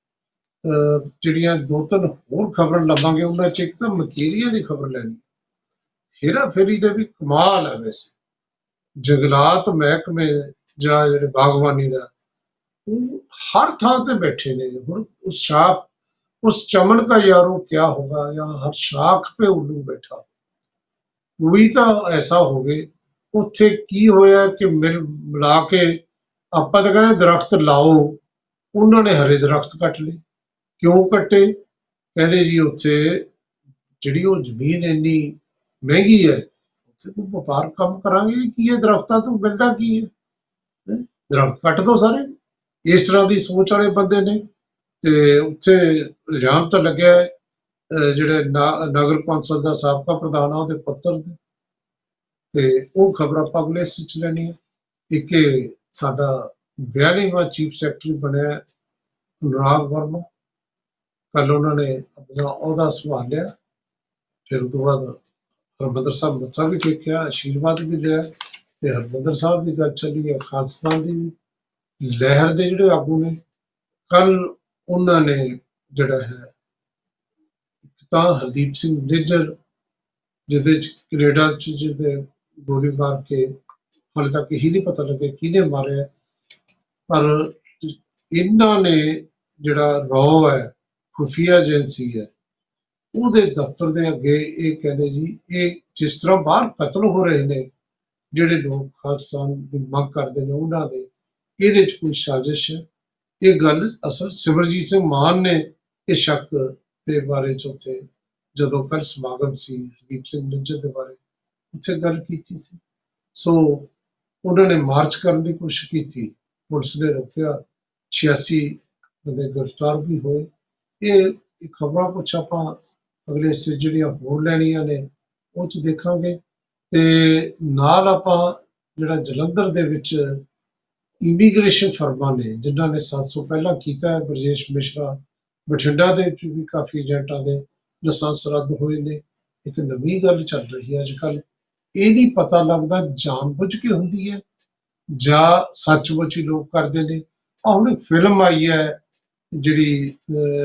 ਜਿਹੜੀਆਂ ਦੋ ਤਿੰਨ ਹੋਰ ਖਬਰਾਂ ਲਵਾਂਗੇ, ਉਹਨਾਂ 'ਚ ਇੱਕ ਤਾਂ ਮਕੇਰੀਆਂ ਦੀ ਖਬਰ ਲੈਣੀ। ਹੇਰਾ ਫੇਰੀ ਦੇ ਵੀ ਕਮਾਲ ਹੈ ਵੈਸੇ। ਜੰਗਲਾਤ ਮਹਿਕਮੇ ਜਾਂ ਜਿਹੜੇ ਬਾਗਬਾਨੀ ਦਾ, ਉਹ ਹਰ ਥਾਂ ਤੇ बैठे ने। ਹੁਣ उस शाख उस चमन का यारो क्या होगा, या हर शाख पे उल्लू बैठा। कोई ਤਾਂ ਐਸਾ ਹੋਵੇ ਉੱਥੇ ਕੀ ਹੋਇਆ ਕਿ ਮਿਲ ਮਿਲਾ ਕੇ ਆਪਾਂ ਤਾਂ ਕਹਿੰਦੇ ਦਰਖਤ ਲਾਓ, ਉਹਨਾਂ ਨੇ ਹਰੇ ਦਰਖਤ ਕੱਟ ਲਏ। ਕਿਉਂ ਕੱਟੇ? ਕਹਿੰਦੇ ਜੀ ਉੱਥੇ ਜਿਹੜੀ ਉਹ ਜ਼ਮੀਨ ਇੰਨੀ ਮਹਿੰਗੀ ਹੈ, ਉੱਥੇ ਕੋਈ ਵਪਾਰ ਕੰਮ ਕਰਾਂਗੇ ਕੀ ਹੈ, ਦਰਖਤਾਂ ਤੋਂ ਮਿਲਦਾ ਕੀ ਹੈ, ਦਰਖਤ ਕੱਟ ਦੋ ਸਾਰੇ। ਇਸ ਤਰ੍ਹਾਂ ਦੀ ਸੋਚ ਵਾਲੇ ਬੰਦੇ ਨੇ। ਤੇ ਉੱਥੇ ਇਲਜ਼ਾਮ ਤਾਂ ਲੱਗਿਆ ਜਿਹੜੇ ਨਗਰ ਕੌਂਸਲ ਦਾ ਸਾਬਕਾ ਪ੍ਰਧਾਨ ਆ ਉਹਦੇ ਪੁੱਤਰ ਦੇ। ਤੇ ਉਹ ਖਬਰ ਆਪਾਂ ਅਗਲੇ ਹਿੱਸੇ 'ਚ ਲੈਣੀ ਹੈ। ਇੱਕ ਸਾਡਾ ਬਿਆਲੀਵਾਂ ਚੀਫ ਸੈਕਟਰੀ ਬਣਿਆ ਅਨੁਰਾਗ ਵਰਮਾ। ਕੱਲ ਉਹਨਾਂ ਨੇ ਆਪਣਾ ਅਹੁਦਾ ਸੰਭਾਲਿਆ, ਫਿਰ ਉਹ ਤੋਂ ਬਾਅਦ ਹਰਿਮੰਦਰ ਸਾਹਿਬ ਮੱਥਾ ਵੀ ਟੇਕਿਆ, ਆਸ਼ੀਰਵਾਦ ਵੀ ਲਿਆ। ਤੇ ਹਰਿਮੰਦਰ ਸਾਹਿਬ ਦੀ ਗੱਲ ਚੱਲੀ ਹੈ, ਖਾਲਿਸਤਾਨ ਦੀ ਵੀ। ਲਹਿਰ ਦੇ ਜਿਹੜੇ ਆਗੂ ਨੇ, ਕੱਲ ਉਹਨਾਂ ਨੇ ਜਿਹੜਾ ਹੈ, ਇੱਕ ਤਾਂ ਹਰਦੀਪ ਸਿੰਘ ਨਿੱਜਰ ਜਿਹਦੇ 'ਚ ਕੈਨੇਡਾ 'ਚ ਜਿਹਦੇ ਗੋਲੀ ਮਾਰ ਕੇ ਹਾਲੇ ਤੱਕ ਇਹੀ ਨਹੀਂ ਪਤਾ ਲੱਗਿਆ ਕਿਹਨੇ ਮਾਰਿਆ, ਪਰ ਇਹਨਾਂ ਨੇ ਜਿਹੜਾ ਰੌ ਹੈ ਖੁਫੀਆ ਏਜੰਸੀ ਹੈ, ਉਹਦੇ ਦਫ਼ਤਰ ਦੇ ਅੱਗੇ ਇਹ ਕਹਿੰਦੇ ਜੀ ਇਹ ਜਿਸ ਤਰ੍ਹਾਂ ਬਾਹਰ ਕਤਲ ਹੋ ਰਹੇ ਨੇ ਜਿਹੜੇ ਲੋਕ ਖਾਲਿਸਤਾਨ ਦੀ ਮੰਗ ਕਰਦੇ ਨੇ ਉਹਨਾਂ ਦੇ, ਇਹਦੇ 'ਚ ਕੋਈ ਸਾਜ਼ਿਸ਼ ਹੈ। ਇਹ ਗੱਲ ਅਸਲ ਸਿਮਰਜੀਤ ਸਿੰਘ ਮਾਨ ਨੇ ਇਹ ਸ਼ੱਕ ਦੇ ਬਾਰੇ 'ਚ ਉੱਥੇ ਜਦੋਂ ਕੱਲ ਸਮਾਗਮ ਸੀ ਹਰਦੀਪ ਸਿੰਘ ਨਿੱਜਰ ਦੇ ਬਾਰੇ ਉੱਥੇ ਗੱਲ ਕੀਤੀ ਸੀ। ਸੋ ਉਹਨਾਂ ਨੇ ਮਾਰਚ ਕਰਨ ਦੀ ਕੋਸ਼ਿਸ਼ ਕੀਤੀ, ਪੁਲਿਸ ਨੇ ਰੋਕਿਆ, ਛਿਆਸੀ ਬੰਦੇ ਗ੍ਰਿਫਤਾਰ ਵੀ ਹੋਏ। ਇਹ ਖਬਰਾਂ ਕੁਛ ਆਪਾਂ ਅਗਲੇ ਹਿੱਸੇ ਜਿਹੜੀਆਂ ਹੋਰ ਲੈਣੀਆਂ ਨੇ ਉਹ 'ਚ ਦੇਖਾਂਗੇ। ਤੇ ਨਾਲ ਆਪਾਂ ਜਿਹੜਾ ਜਲੰਧਰ ਦੇ ਵਿੱਚ ਇਮੀਗ੍ਰੇਸ਼ਨ ਫਰਮਾਂ ਨੇ ਜਿਨ੍ਹਾਂ ਨੇ ਸੱਤ ਸੌ ਪਹਿਲਾਂ ਕੀਤਾ ਹੈ, ਬਰਜੇਸ਼ ਮਿਸ਼ਰਾ, ਬਠਿੰਡਾ ਦੇ ਵਿੱਚ ਵੀ ਕਾਫੀ ਏਜੰਟਾਂ ਦੇ ਲਾਇਸੈਂਸ ਰੱਦ ਹੋਏ ਨੇ। ਇੱਕ ਨਵੀਂ ਗੱਲ ਚੱਲ ਰਹੀ ਹੈ ਅੱਜ ਕੱਲ੍ਹ, ਇਹ ਨਹੀਂ ਪਤਾ ਲੱਗਦਾ ਜਾਣਬੁੱਝ ਕੇ ਹੁੰਦੀ ਹੈ ਜਾਂ ਸੱਚਮੁੱਚ ਹੀ ਲੋਕ ਕਰਦੇ ਨੇ। ਆਹ ਹੁਣ ਫਿਲਮ ਆਈ ਹੈ ਜਿਹੜੀ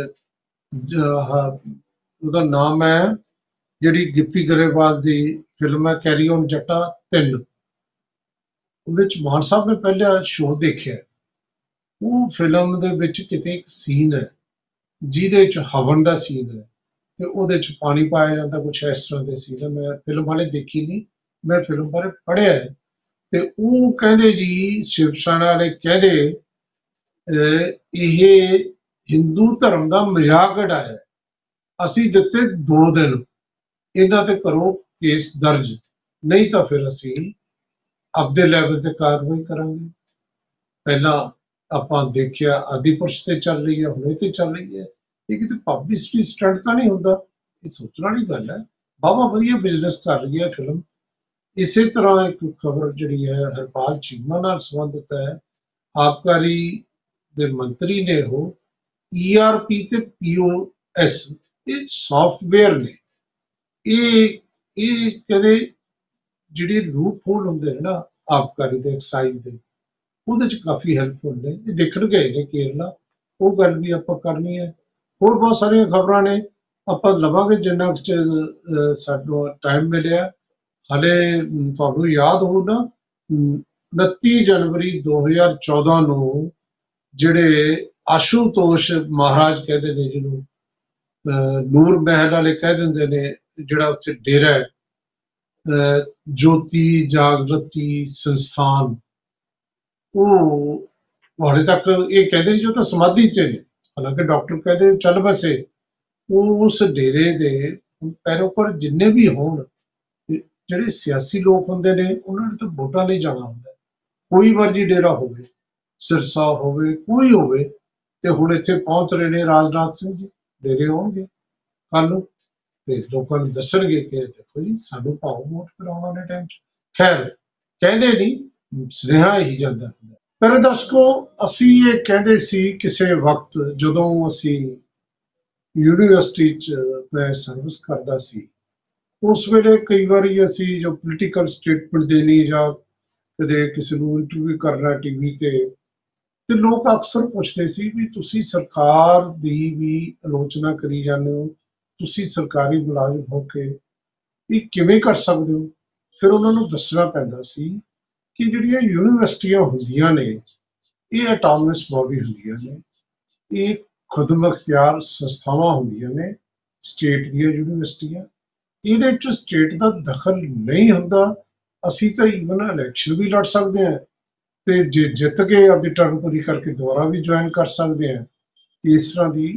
ਉਹਦਾ ਨਾਮ ਹੈ, ਜਿਹੜੀ ਗਿੱਪੀ ਗਰੇਵਾਲ ਦੀ ਫਿਲਮ ਹੈ ਕੈਰੀ ਔਨ ਜੱਟਾ ਤਿੰਨ। ਉਹਦੇ 'ਚ ਮਾਨ ਸਾਹਿਬ ਨੇ ਪਹਿਲਾ ਸ਼ੋਅ ਦੇਖਿਆ, ਉਹ ਫਿਲਮ ਦੇ ਵਿੱਚ ਕਿਤੇ ਇੱਕ ਸੀਨ ਹੈ ਜਿਹਦੇ ਚ ਹਵਨ ਦਾ ਸੀਨ ਹੈ ਤੇ ਉਹਦੇ ਚ ਪਾਣੀ ਪਾਇਆ ਜਾਂਦਾ, ਕੁਛ ਇਸ ਤਰ੍ਹਾਂ ਦੇ ਸੀਨ ਹੈ। ਮੈਂ ਫਿਲਮ ਹਾਲੇ ਦੇਖੀ ਨਹੀਂ, ਮੈਂ ਫਿਲਮ ਬਾਰੇ ਪੜ੍ਹਿਆ ਹੈ। ਤੇ ਉਹ ਕਹਿੰਦੇ ਜੀ, ਸ਼ਿਵ ਸੈਨਾ ਵਾਲੇ ਕਹਿੰਦੇ ਅਹ, ਇਹ ਹਿੰਦੂ ਧਰਮ ਦਾ ਮਜ਼ਾਕ ਉਡਾਇਆ, ਅਸੀਂ ਦਿੱਤੇ ਦੋ ਦਿਨ, ਇਹਨਾਂ ਤੇ ਕਰੋ ਕੇਸ ਦਰਜ, ਨਹੀਂ ਤਾਂ ਫਿਰ ਅਸੀਂ ਆਪਦੇ ਲੈਵਲ ਤੇ ਕਾਰਵਾਈ ਕਰਾਂਗੇ। ਪਹਿਲਾਂ ਆਪਾਂ ਦੇਖਿਆ ਆਦਿਪੁਰਸ਼ ਤੇ ਚੱਲ ਰਹੀ ਹੈ, ਹੁਣ ਇਹ ਤੇ ਚੱਲ ਰਹੀ ਹੈ। ਇਹ ਕਿਤੇ ਪਬਲਿਸਿਟੀ ਸਟੰਟ ਤਾਂ ਨਹੀਂ ਹੁੰਦਾ? ਇਹ ਸੋਚਣ ਵਾਲੀ ਗੱਲ ਹੈ। ਵਾਹਵਾ ਵਧੀਆ ਬਿਜ਼ਨਸ ਕਰ ਰਹੀ ਹੈ ਫਿਲਮ। ਇਸੇ ਤਰ੍ਹਾਂ ਇੱਕ ਖਬਰ ਜਿਹੜੀ ਹੈ ਹਰਪਾਲ ਚੀਮਾ ਨਾਲ ਸੰਬੰਧਿਤ ਹੈ। ਆਬਕਾਰੀ ਦੇ ਮੰਤਰੀ ਨੇ ਉਹ ਈ ਆਰ ਪੀ ਤੇ ਪੀ ਓ ਐਸ, ਇਹ ਸੌਫਟਵੇਅਰ ਨੇ, ਇਹ ਇਹ ਕਹਿੰਦੇ ਜਿਹੜੇ ਲੂਪ ਹੋਲ ਹੁੰਦੇ ਨੇ ਨਾ ਆਬਕਾਰੀ ਦੇ, ਐਕਸਾਈਜ਼ ਦੇ, ਉਹਦੇ ਚ ਕਾਫੀ ਹੈਲਪਫੁਲ ਨੇ। ਇਹ ਦੇਖਣ ਗਏ ਨੇ ਕੇਰਲਾ, ਉਹ ਗੱਲ ਵੀ ਆਪਾਂ ਕਰਨੀ ਹੈ। ਹੋਰ ਬਹੁਤ ਸਾਰੀਆਂ ਖਬਰਾਂ ਨੇ, ਆਪਾਂ ਲਵਾਂਗੇ ਜਿੰਨਾ ਕੁ ਚਿਰ ਅਹ, ਸਾਨੂੰ ਟਾਈਮ ਮਿਲਿਆ। ਹਾਲੇ ਅਮ, ਤੁਹਾਨੂੰ ਯਾਦ ਹੋਊ ਨਾ, ਅਮ, ਉਨੱਤੀ ਜਨਵਰੀ ਦੋ ਹਜ਼ਾਰ ਚੌਦਾਂ ਨੂੰ ਜਿਹੜੇ ਆਸ਼ੂਤੋਸ਼ ਮਹਾਰਾਜ ਕਹਿੰਦੇ ਨੇ, ਜਿਹਨੂੰ ਅਹ, ਨੂਰ ਮਹਿਲ ਵਾਲੇ ਕਹਿ ਦਿੰਦੇ ਨੇ, ਜਿਹੜਾ ਉੱਥੇ ਡੇਰਾ ਹੈ ਅਹ, ਜੋਤੀ ਜਾਗਰਤੀ ਸੰਸਥਾਨ, ਉਹ ਹਾਲੇ ਤੱਕ ਇਹ ਕਹਿੰਦੇ ਜੀ ਉਹ ਤਾਂ ਸਮਾਧੀ 'ਚ ਨੇ, ਹਾਲਾਂਕਿ ਡਾਕਟਰ ਕਹਿੰਦੇ ਚੱਲ ਬਸੇ। ਉਹ ਉਸ ਡੇਰੇ ਦੇ ਪੈਰੋਕਾਰ ਜਿੰਨੇ ਵੀ ਹੋਣ, ਤੇ ਜਿਹੜੇ ਸਿਆਸੀ ਲੋਕ ਹੁੰਦੇ ਨੇ, ਉਹਨਾਂ ਨੇ ਤਾਂ ਵੋਟਾਂ ਲਈ ਜਾਣਾ ਹੁੰਦਾ, ਕੋਈ ਮਰਜ਼ੀ ਡੇਰਾ ਹੋਵੇ, ਸਿਰਸਾ ਹੋਵੇ, ਕੋਈ ਹੋਵੇ। ਤੇ ਹੁਣ ਇੱਥੇ ਪਹੁੰਚ ਰਹੇ ਨੇ ਰਾਜਨਾਥ ਸਿੰਘ ਜੀ, ਡੇਰੇ ਆਉਣਗੇ ਕੱਲ ਨੂੰ ਤੇ ਲੋਕਾਂ ਨੂੰ ਦੱਸਣਗੇ ਕਿ ਦੇਖੋ ਜੀ ਸਾਨੂੰ ਭਾਓ ਵੋਟ ਕਰਾਉਣਾ ਨੇ ਟਾਈਮ 'ਚ। ਖੈਰ, ਕਹਿੰਦੇ ਨਹੀਂ, ਸੁਨੇਹਾ ਹੀ ਜਾਂਦਾ ਹੁੰਦਾ। ਪਰ ਦਰਸ਼ਕੋ, ਅਸੀਂ ਇਹ ਕਹਿੰਦੇ ਸੀ ਕਿਸੇ ਵਕਤ ਜਦੋਂ ਅਸੀਂ ਯੂਨੀਵਰਸਿਟੀ 'ਚ ਮੈਂ ਸਰਵਿਸ ਕਰਦਾ ਸੀ, ਉਸ ਵੇਲੇ ਕਈ ਵਾਰੀ ਅਸੀਂ ਜੋ ਪੋਲੀਟੀਕਲ ਸਟੇਟਮੈਂਟ ਦੇਣੀ ਜਾਂ ਕਦੇ ਕਿਸੇ ਨੂੰ ਇੰਟਰਵਿਊ ਕਰਨਾ ਟੀਵੀ ਤੇ, ਤੇ ਲੋਕ ਅਕਸਰ ਪੁੱਛਦੇ ਸੀ ਵੀ ਤੁਸੀਂ ਸਰਕਾਰ ਦੀ ਵੀ ਆਲੋਚਨਾ ਕਰੀ ਜਾਂਦੇ ਹੋ, ਤੁਸੀਂ ਸਰਕਾਰੀ ਮੁਲਾਜ਼ਮ ਹੋ ਕੇ ਇਹ ਕਿਵੇਂ ਕਰ ਸਕਦੇ ਹੋ? ਫਿਰ ਉਹਨਾਂ ਨੂੰ ਦੱਸਣਾ ਪੈਂਦਾ ਸੀ ਕਿ ਜਿਹੜੀਆਂ ਯੂਨੀਵਰਸਿਟੀਆਂ ਹੁੰਦੀਆਂ ਨੇ, ਇਹ ਆਟੋਨਮਸ ਬਾਡੀ ਹੁੰਦੀਆਂ ਨੇ, ਇਹ ਖੁਦਮੁਖਤਿਆਰ ਸੰਸਥਾਵਾਂ ਹੁੰਦੀਆਂ ਨੇ, ਸਟੇਟ ਦੀਆਂ ਯੂਨੀਵਰਸਿਟੀਆਂ। ਇਹਦੇ 'ਚ ਸਟੇਟ ਦਾ ਦਖਲ ਨਹੀਂ ਹੁੰਦਾ। ਅਸੀਂ ਤਾਂ ਈਵਨ ਇਲੈਕਸ਼ਨ ਵੀ ਲੜ ਸਕਦੇ ਹਾਂ ਤੇ ਜੇ ਜਿੱਤ ਕੇ ਆਪਣੀ ਟਰਮ ਪੂਰੀ ਕਰਕੇ ਦੁਬਾਰਾ ਵੀ ਜੁਆਇਨ ਕਰ ਸਕਦੇ ਹਾਂ। ਇਸ ਤਰ੍ਹਾਂ ਦੀ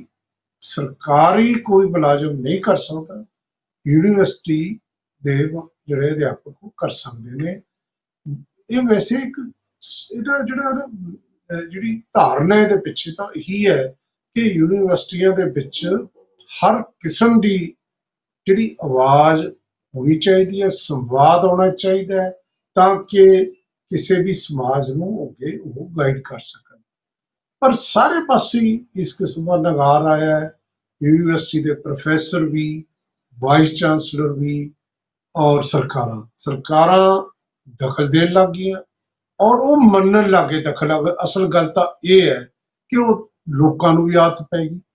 ਸਰਕਾਰੀ ਕੋਈ ਮੁਲਾਜ਼ਮ ਨਹੀਂ ਕਰ ਸਕਦਾ, ਯੂਨੀਵਰਸਿਟੀ ਦੇ ਜਿਹੜੇ ਅਧਿਆਪਕ ਉਹ ਕਰ ਸਕਦੇ ਨੇ। ਇਹ ਵੈਸੇ ਇੱਕ ਇਹਦਾ ਜਿਹੜਾ ਨਾ ਅਹ ਜਿਹੜੀ ਧਾਰਨਾ ਇਹਦੇ ਪਿੱਛੇ ਤਾਂ ਇਹੀ ਹੈ ਕਿ ਯੂਨੀਵਰਸਿਟੀਆਂ ਦੇ ਵਿੱਚ ਹਰ ਕਿਸਮ ਦੀ ਜਿਹੜੀ ਆਵਾਜ਼ ਹੋਣੀ ਚਾਹੀਦੀ ਹੈ, ਸੰਵਾਦ ਆਉਣਾ ਚਾਹੀਦਾ ਹੈ, ਤਾਂ ਕਿ ਕਿਸੇ ਵੀ ਸਮਾਜ ਨੂੰ ਅੱਗੇ ਉਹ ਗਾਈਡ ਕਰ ਸਕਣ। ਪਰ ਸਾਰੇ ਪਾਸੇ ਇਸ ਕਿਸਮ ਦਾ ਨਗਾਰ ਆਇਆ ਹੈ। ਯੂਨੀਵਰਸਿਟੀ ਦੇ ਪ੍ਰੋਫੈਸਰ ਵੀ, ਵਾਈਸ ਚਾਂਸਲਰ ਵੀ, ਔਰ ਸਰਕਾਰਾਂ ਸਰਕਾਰਾਂ ਦਖਲ ਦੇਣ ਲੱਗ ਗਈਆਂ ਔਰ ਉਹ ਮੰਨਣ ਲੱਗੇ ਦਖਲ। ਅਸਲ ਗੱਲ ਤਾਂ ਇਹ ਹੈ ਕਿ ਉਹ ਲੋਕਾਂ ਨੂੰ ਵੀ ਆਦਤ ਪੈ ਗਈ।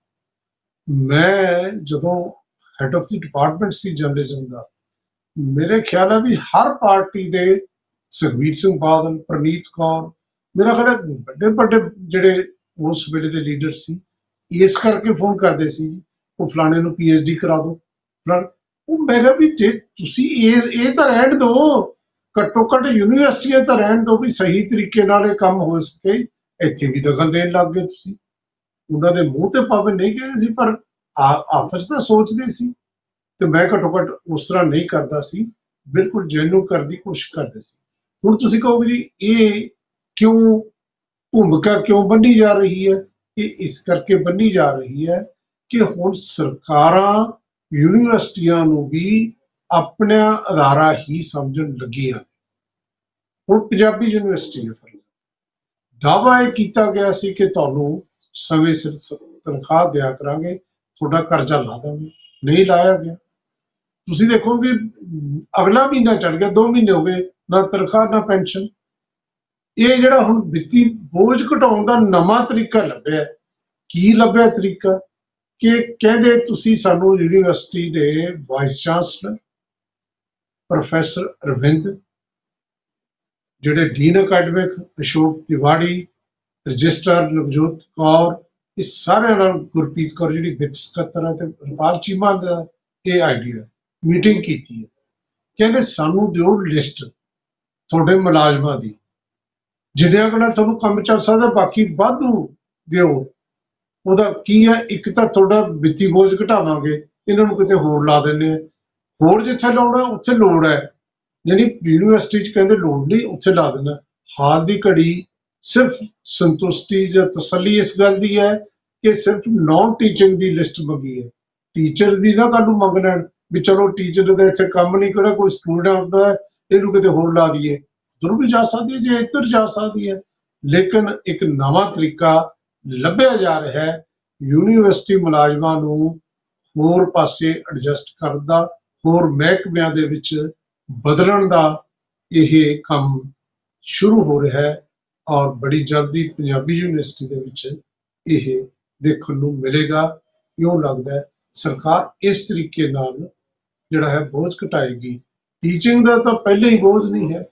ਮੈਂ ਜਦੋਂ ਹੈਡ ਆਫ ਦੀ ਡਿਪਾਰਟਮੈਂਟ ਸੀ ਜਰਨਲਿਜ਼ਮ ਦਾ, ਮੇਰੇ ਖਿਆਲ ਹੈ ਵੀ ਹਰ ਪਾਰਟੀ ਦੇ ਸੁਖਬੀਰ ਸਿੰਘ ਬਾਦਲ, ਪ੍ਰਨੀਤ ਕੌਰ, ਮੇਰਾ ਖਿਆਲ ਹੈ ਵੱਡੇ ਵੱਡੇ ਜਿਹੜੇ ਉਸ ਵੇਲੇ ਦੇ ਲੀਡਰ ਸੀ, ਇਸ ਕਰਕੇ ਫੋਨ ਕਰਦੇ ਸੀ ਉਹ ਫਲਾਣੇ ਨੂੰ ਪੀ ਐਚ ਡੀ ਕਰਾ ਦਿਓ। ਉਹ ਮੈਂ ਕਿਹਾ ਵੀ ਜੇ ਤੁਸੀਂ ਇਹ ਇਹ ਤਾਂ ਰਹਿਣ ਦਿਓ, ਘੱਟੋ ਘੱਟ ਯੂਨੀਵਰਸਿਟੀਆਂ ਤਾਂ ਰਹਿਣ ਦਿਓ ਵੀ ਸਹੀ ਤਰੀਕੇ ਨਾਲ ਇਹ ਕੰਮ ਹੋ ਸਕੇ। ਇੱਥੇ ਵੀ ਦਖਲ ਦੇਣ ਲੱਗ ਗਏ ਤੁਸੀਂ। ਉਹਨਾਂ ਦੇ ਮੂੰਹ ਤੇ ਭਾਵੇਂ ਨਹੀਂ ਕਹਿੰਦੇ ਸੀ, ਪਰ ਆਪਸ ਤਾਂ ਸੋਚਦੇ ਸੀ। ਤੇ ਮੈਂ ਘੱਟੋ ਘੱਟ ਉਸ ਤਰ੍ਹਾਂ ਨਹੀਂ ਕਰਦਾ ਸੀ, ਬਿਲਕੁਲ ਜੈਨੂਇਨ ਕਰਨ ਦੀ ਕੋਸ਼ਿਸ਼ ਕਰਦੇ ਸੀ। ਹੁਣ ਤੁਸੀਂ ਕਹੋਗੇ ਜੀ ਇਹ ਕਿਉਂ ਭੂਮਿਕਾ ਕਿਉਂ ਬੰਨੀ ਜਾ ਰਹੀ ਹੈ? ਇਹ ਇਸ ਕਰਕੇ ਬੰਨੀ ਜਾ ਰਹੀ ਹੈ ਕਿ ਹੁਣ ਸਰਕਾਰਾਂ ਯੂਨੀਵਰਸਿਟੀਆਂ ਨੂੰ ਵੀ ਆਪਣਾ ਅਦਾਰਾ ਹੀ ਸਮਝਣ ਲੱਗੀਆਂ। ਹੁਣ ਪੰਜਾਬੀ ਯੂਨੀਵਰਸਿਟੀ ਹੈ, ਦਾਅਵਾ ਇਹ ਕੀਤਾ ਗਿਆ ਸੀ ਕਿ ਤੁਹਾਨੂੰ ਸਮੇਂ ਸਿਰ ਤਨਖਾਹ ਦਿਆ ਕਰਾਂਗੇ, ਤੁਹਾਡਾ ਕਰਜ਼ਾ ਲਾ ਦਾਂਗੇ, ਨਹੀਂ ਲਾਇਆ ਗਿਆ। ਤੁਸੀਂ ਦੇਖੋਗੇ ਅਗਲਾ ਮਹੀਨਾ ਚੜ ਗਿਆ, ਦੋ ਮਹੀਨੇ ਹੋ ਗਏ, ਨਾ ਤਨਖਾਹ ਨਾ ਪੈਨਸ਼ਨ। ਇਹ ਜਿਹੜਾ ਹੁਣ ਵਿੱਤੀ ਬੋਝ ਘਟਾਉਣ ਦਾ ਨਵਾਂ ਤਰੀਕਾ ਲੱਭਿਆ। ਕੀ ਲੱਭਿਆ ਤਰੀਕਾ? ਕਿ ਕਹਿੰਦੇ ਤੁਸੀਂ ਸਾਨੂੰ ਯੂਨੀਵਰਸਿਟੀ ਦੇ ਵਾਈਸ ਚਾਂਸਲਰ ਪ੍ਰੋਫੈਸਰ ਅਰਵਿੰਦ, ਜਿਹੜੇ dean academic Ashok Tiwari registrar Navjot Kaur, ਇਹ ਸਾਰਿਆਂ ਨਾਲ ਗੁਰਪ੍ਰੀਤ ਕੌਰ ਜਿਹੜੀ ਵਿੱਤ ਸਕੱਤਰ ਹੈ ਤੇ ਰੁਪਾਲ ਚੀਮਾ ਦਾ ਇਹ ਆਈਡੀਆ ਮੀਟਿੰਗ ਕੀਤੀ ਹੈ। ਕਹਿੰਦੇ ਸਾਨੂੰ ਦਿਓ ਲਿਸਟ ਤੁਹਾਡੇ ਮੁਲਾਜ਼ਮਾਂ ਦੀ, ਜਿੰਨਿਆਂ ਕੋਲ ਤੁਹਾਨੂੰ ਕੰਮ ਚੱਲ ਸਕਦਾ, ਬਾਕੀ ਵਾਧੂ ਦਿਓ। ਉਹਦਾ ਕੀ ਹੈ, ਇੱਕ ਤਾਂ ਤੁਹਾਡਾ ਵਿੱਤੀ ਬੋਝ ਘਟਾਵਾਂਗੇ, ਇਹਨਾਂ ਨੂੰ ਕਿਤੇ ਹੋਰ ਲਾ ਦਿੰਦੇ ਆ, ਹੋਰ ਜਿੱਥੇ ਲੋੜ ਹੈ ਉੱਥੇ ਲੋੜ ਹੈ, ਯਾਨੀ ਯੂਨੀਵਰਸਿਟੀ 'ਚ ਕਹਿੰਦੇ ਲੋੜ ਨਹੀਂ, ਉੱਥੇ ਲਾ ਦੇਣਾ। ਹਾਲ ਦੀ ਘੜੀ ਸਿਰਫ ਸੰਤੁਸ਼ਟੀ ਜਾਂ ਤਸੱਲੀ ਇਸ ਗੱਲ ਦੀ ਹੈ ਕਿ ਸਿਰਫ ਨੌਨ ਟੀਚਿੰਗ ਦੀ ਲਿਸਟ ਮੰਗੀ ਹੈ, ਟੀਚਰ ਦੀ ਨਾ ਕੱਲ੍ਹ ਨੂੰ ਮੰਗ ਲੈਣ ਵੀ ਚਲੋ ਟੀਚਰ ਦਾ ਇੱਥੇ ਕੰਮ ਨਹੀਂ, ਕਿਹੜਾ ਕੋਈ ਸਟੂਡੈਂਟ ਹੈ ਇਹਨੂੰ ਕਿਤੇ ਹੋਰ ਲਾ ਦਈਏ। ਉੱਧਰ ਵੀ ਜਾ ਸਕਦੀ ਹੈ ਜੇ ਇੱਧਰ ਜਾ ਸਕਦੀ ਹੈ, ਲੇਕਿਨ ਇੱਕ ਨਵਾਂ ਤਰੀਕਾ ਲੱਭਿਆ ਜਾ ਰਿਹਾ ਹੈ ਯੂਨੀਵਰਸਿਟੀ ਮੁਲਾਜ਼ਮਾਂ ਨੂੰ ਹੋਰ ਪਾਸੇ ਐਡਜਸਟ ਕਰਨ ਦਾ, ਹੋਰ ਮਹਿਕਮਿਆਂ ਦੇ ਵਿੱਚ ਬਦਲਣ ਦਾ ਇਹ ਕੰਮ ਸ਼ੁਰੂ ਹੋ ਰਿਹਾ ਹੈ ਔਰ ਬੜੀ ਜਲਦੀ ਪੰਜਾਬੀ ਯੂਨੀਵਰਸਿਟੀ ਦੇ ਵਿੱਚ ਇਹ ਦੇਖਣ ਨੂੰ ਮਿਲੇਗਾ। ਇਉਂ ਲੱਗਦਾ ਹੈ ਸਰਕਾਰ ਇਸ ਤਰੀਕੇ ਨਾਲ ਜਿਹੜਾ ਹੈ ਬੋਝ ਘਟਾਏਗੀ। ਟੀਚਿੰਗ ਦਾ ਤਾਂ ਪਹਿਲੇ ਹੀ ਬੋਝ ਨਹੀਂ ਹੈ।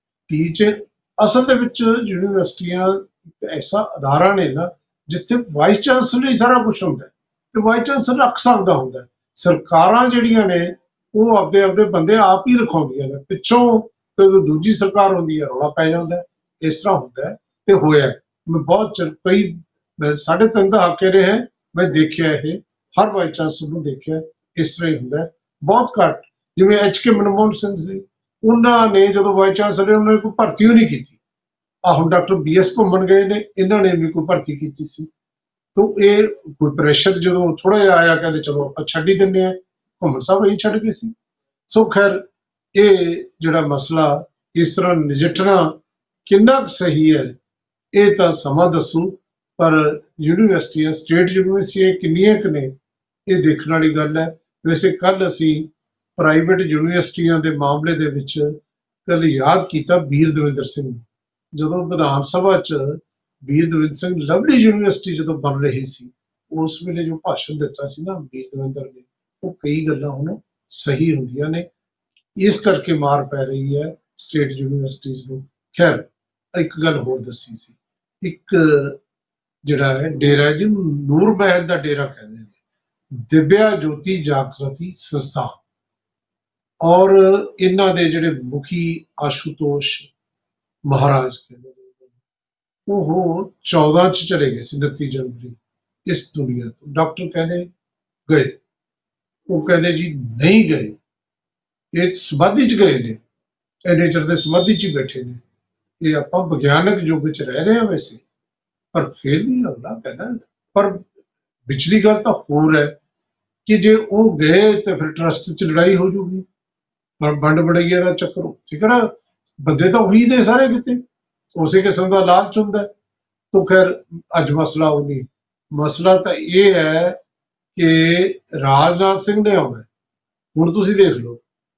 ਟੀਚਰ ਅਸਲ ਦੇ ਵਿੱਚ ਯੂਨੀਵਰਸਿਟੀਆਂ ਇੱਕ ਐਸਾ ਅਦਾਰਾ ਨੇ ਨਾ ਜਿੱਥੇ ਵਾਈਸ ਚਾਂਸਲਰ ਹੀ ਸਾਰਾ ਕੁਛ ਹੁੰਦਾ ਤੇ ਵਾਈਸ ਚਾਂਸਲਰ ਰੱਖ ਸਕਦਾ ਹੁੰਦਾ। ਸਰਕਾਰਾਂ ਜਿਹੜੀਆਂ ਨੇ ਉਹ ਆਪਦੇ ਆਪਦੇ ਬੰਦੇ ਆਪ ਹੀ ਰਖਾਉਂਦੀਆਂ ਨੇ, ਪਿੱਛੋਂ ਜਦੋਂ ਦੂਜੀ ਸਰਕਾਰ ਹੁੰਦੀ ਹੈ ਰੌਲਾ ਪੈ ਜਾਂਦਾ। ਇਸ ਤਰ੍ਹਾਂ ਹੁੰਦਾ ਹੈ ਤੇ ਹੋਇਆ। ਮੈਂ ਬਹੁਤ ਚਿਰ ਕਈ ਸਾਢੇ ਤਿੰਨ ਦਹਾਕੇ ਰਹੇ ਮੈਂ ਦੇਖਿਆ, ਇਹ ਹਰ ਵਾਈਸ ਚਾਂਸਲਰ ਨੂੰ ਦੇਖਿਆ ਇਸ ਤਰ੍ਹਾਂ ਹੀ ਹੁੰਦਾ। ਬਹੁਤ ਘੱਟ, ਜਿਵੇਂ ਐਚ ਕੇ ਮਨਮੋਹਨ ਸਿੰਘ ਸੀ, ਉਹਨਾਂ ਨੇ ਜਦੋਂ ਵਾਈਸ ਚਾਂਸਲਰ ਉਹਨਾਂ ਨੇ ਕੋਈ ਭਰਤੀ ਹੀ ਨਹੀਂ ਕੀਤੀ। ਆ ਹੁਣ ਡਾਕਟਰ ਬੀ ਐਸ ਘੁੰਮਣ ਗਏ ਨੇ, ਇਹਨਾਂ ਨੇ ਵੀ ਕੋਈ ਭਰਤੀ ਕੀਤੀ ਸੀ। ਤਾਂ ਇਹ ਕੋਈ ਪ੍ਰੈਸ਼ਰ ਜਦੋਂ ਥੋੜਾ ਜਿਹਾ ਆਇਆ ਕਹਿੰਦੇ ਚਲੋ ਆਪਾਂ ਛੱਡ ਹੀ ਦਿੰਦੇ ਹਾਂ, ਘੁੰਮਣ ਸਾਹਿਬ ਅਸੀਂ ਛੱਡ ਗਏ ਸੀ। ਸੋ ਖੈਰ ਇਹ ਜਿਹੜਾ ਮਸਲਾ ਇਸ ਤਰ੍ਹਾਂ ਨਜਿੱਠਣਾ ਕਿੰਨਾ ਸਹੀ ਹੈ ਇਹ ਤਾਂ ਸਮਾਂ ਦੱਸੂ, ਪਰ ਯੂਨੀਵਰਸਿਟੀਆਂ ਸਟੇਟ ਯੂਨੀਵਰਸਿਟੀਆਂ ਕਿੰਨੀਆਂ ਕੁ ਨੇ ਇਹ ਦੇਖਣ ਵਾਲੀ ਗੱਲ ਹੈ। ਵੈਸੇ ਕੱਲ੍ਹ ਅਸੀਂ ਪ੍ਰਾਈਵੇਟ ਯੂਨੀਵਰਸਿਟੀਆਂ ਦੇ ਮਾਮਲੇ ਦੇ ਵਿੱਚ ਕੱਲ੍ਹ ਯਾਦ ਕੀਤਾ ਵੀਰ ਦਵਿੰਦਰ ਸਿੰਘ ਨੂੰ। ਜਦੋਂ ਵਿਧਾਨ ਸਭਾ 'ਚ ਵੀਰ ਦਵਿੰਦਰ ਸਿੰਘ ਲਵਲੀ ਯੂਨੀਵਰਸਿਟੀ ਜਦੋਂ ਬਣ ਰਹੀ ਸੀ, ਉਸ ਵੇਲੇ ਜੋ ਭਾਸ਼ਣ ਦਿੱਤਾ ਸੀ ਨਾ ਵੀਰ ਦਵਿੰਦਰ ਨੇ, ਉਹ ਕਈ ਗੱਲਾਂ ਹੁਣ ਸਹੀ ਹੁੰਦੀਆਂ ਨੇ। ਇਸ ਕਰਕੇ ਮਾਰ ਪੈ ਰਹੀ ਹੈ ਸਟੇਟ ਯੂਨੀਵਰਸਿਟੀਜ਼ ਨੂੰ। ਖੈਰ ਇੱਕ ਗੱਲ ਹੋਰ ਦੱਸੀ ਸੀ, ਇੱਕ ਜਿਹੜਾ ਹੈ ਡੇਰਾ ਜਿਹਨੂੰ ਨੂਰ ਮਹਿਲ ਦਾ ਡੇਰਾ ਕਹਿੰਦੇ ਨੇ, ਦਿਵਿਆ ਜੋਤੀ ਜਾਗਰਤੀ ਸੰਸਥਾ, ਔਰ ਇਹਨਾਂ ਦੇ ਜਿਹੜੇ ਮੁਖੀ ਆਸ਼ੂਤੋਸ਼ ਮਹਾਰਾਜ ਕਹਿੰਦੇ ਨੇ, ਉਹ ਚੌਦਾਂ 'ਚ ਚਲੇ ਗਏ ਸੀ, ਉਨੱਤੀ ਜਨਵਰੀ ਇਸ ਦੁਨੀਆ ਤੋਂ। ਡਾਕਟਰ ਕਹਿੰਦੇ ਗਏ, ਉਹ ਕਹਿੰਦੇ ਜੀ ਨਹੀਂ ਗਏ, ਇਹ ਸਮਾਧੀ 'ਚ ਗਏ ਨੇ, ਇੰਨੇ ਚਿਰ ਦੇ ਸਮਾਧੀ 'ਚ ਹੀ ਬੈਠੇ ਨੇ। ਇਹ ਆਪਾਂ ਵਿਗਿਆਨਕ ਯੁੱਗ 'ਚ ਰਹਿ ਰਹੇ ਹਾਂ ਵੈਸੇ, ਪਰ ਫਿਰ ਵੀ ਅਗਲਾ ਕਹਿੰਦਾ। ਪਰ ਵਿਚਲੀ ਗੱਲ ਤਾਂ ਹੋਰ ਹੈ ਕਿ ਜੇ ਉਹ ਗਏ ਤੇ ਫਿਰ ਟਰਸਟ 'ਚ ਲੜਾਈ ਹੋ ਜੂਗੀ, ਪਰ ਵੰਡ ਵੜਈਏ ਦਾ ਚੱਕਰ ਉੱਥੇ ਕਿਹੜਾ, ਬੰਦੇ ਤਾਂ ਉਹੀ ਨੇ ਸਾਰੇ ਕਿਤੇ, ਉਸੇ ਕਿਸਮ ਦਾ ਲਾਲਚ ਹੁੰਦਾ। ਤਾਂ ਖੈਰ ਅੱਜ ਮਸਲਾ ਉਹ ਨਹੀਂ, ਮਸਲਾ ਤਾਂ ਇਹ ਹੈ ਕਿ ਰਾਜਨਾਥ ਸਿੰਘ ਨੇ ਆਉਣਾ। ਹੁਣ ਤੁਸੀਂ ਦੇਖ ਲਓ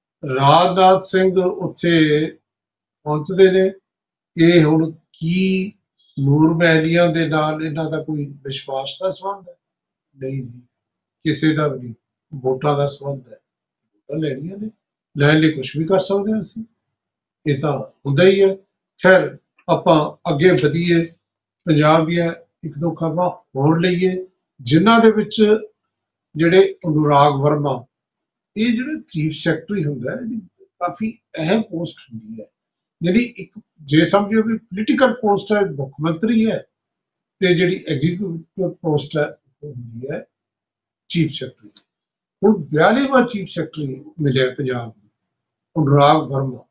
ਰਾਜਨਾਥ ਸਿੰਘ ਉੱਥੇ ਪਹੁੰਚਦੇ ਨੇ, ਇਹ ਹੁਣ ਕੀ ਨੂਰ ਮਹਿਲੀਆਂ ਦੇ ਨਾਲ ਇਹਨਾਂ ਦਾ ਕੋਈ ਵਿਸ਼ਵਾਸ ਦਾ ਸੰਬੰਧ ਹੈ? ਨਹੀਂ ਜੀ, ਕਿਸੇ ਦਾ ਵੀ ਨਹੀਂ। ਵੋਟਾਂ ਦਾ ਸੰਬੰਧ ਹੈ, ਵੋਟਾਂ ਲੈਣੀਆਂ ਨੇ, ਲੈਣ ਲਈ ਕੁਛ ਵੀ ਕਰ ਸਕਦੇ ਹਾਂ ਅਸੀਂ, ਇਹ ਤਾਂ ਹੁੰਦਾ ਹੀ ਹੈ। ਖੈਰ ਆਪਾਂ ਅੱਗੇ ਵਧੀਏ, ਪੰਜਾਬ ਦੀਆਂ ਇੱਕ ਦੋ ਖਬਰਾਂ ਹੋਰ ਲਈਏ, ਜਿਨ੍ਹਾਂ ਦੇ ਵਿੱਚ ਜਿਹੜੇ ਅਨੁਰਾਗ ਵਰਮਾ, ਇਹ ਜਿਹੜਾ ਚੀਫ ਸੈਕਟਰੀ ਹੁੰਦਾ, ਇਹਦੀ ਕਾਫੀ ਅਹਿਮ ਪੋਸਟ ਹੁੰਦੀ ਹੈ, ਜਿਹੜੀ ਇੱਕ ਜੇ ਸਮਝੋ ਵੀ ਪੋਲੀਟੀਕਲ ਪੋਸਟ ਹੈ, ਮੁੱਖ ਮੰਤਰੀ ਹੈ, ਤੇ ਜਿਹੜੀ ਐਗਜ਼ੀਕਿਊਟਿਵ ਪੋਸਟ ਹੈ ਉਹ ਹੁੰਦੀ ਹੈ ਚੀਫ ਸੈਕਟਰੀ। ਹੁਣ ਬਿਆਲੀਵਾਂ ਚੀਫ ਸੈਕਟਰੀ ਮਿਲਿਆ ਪੰਜਾਬ ਨੂੰ ਅਨੁਰਾਗ ਵਰਮਾ,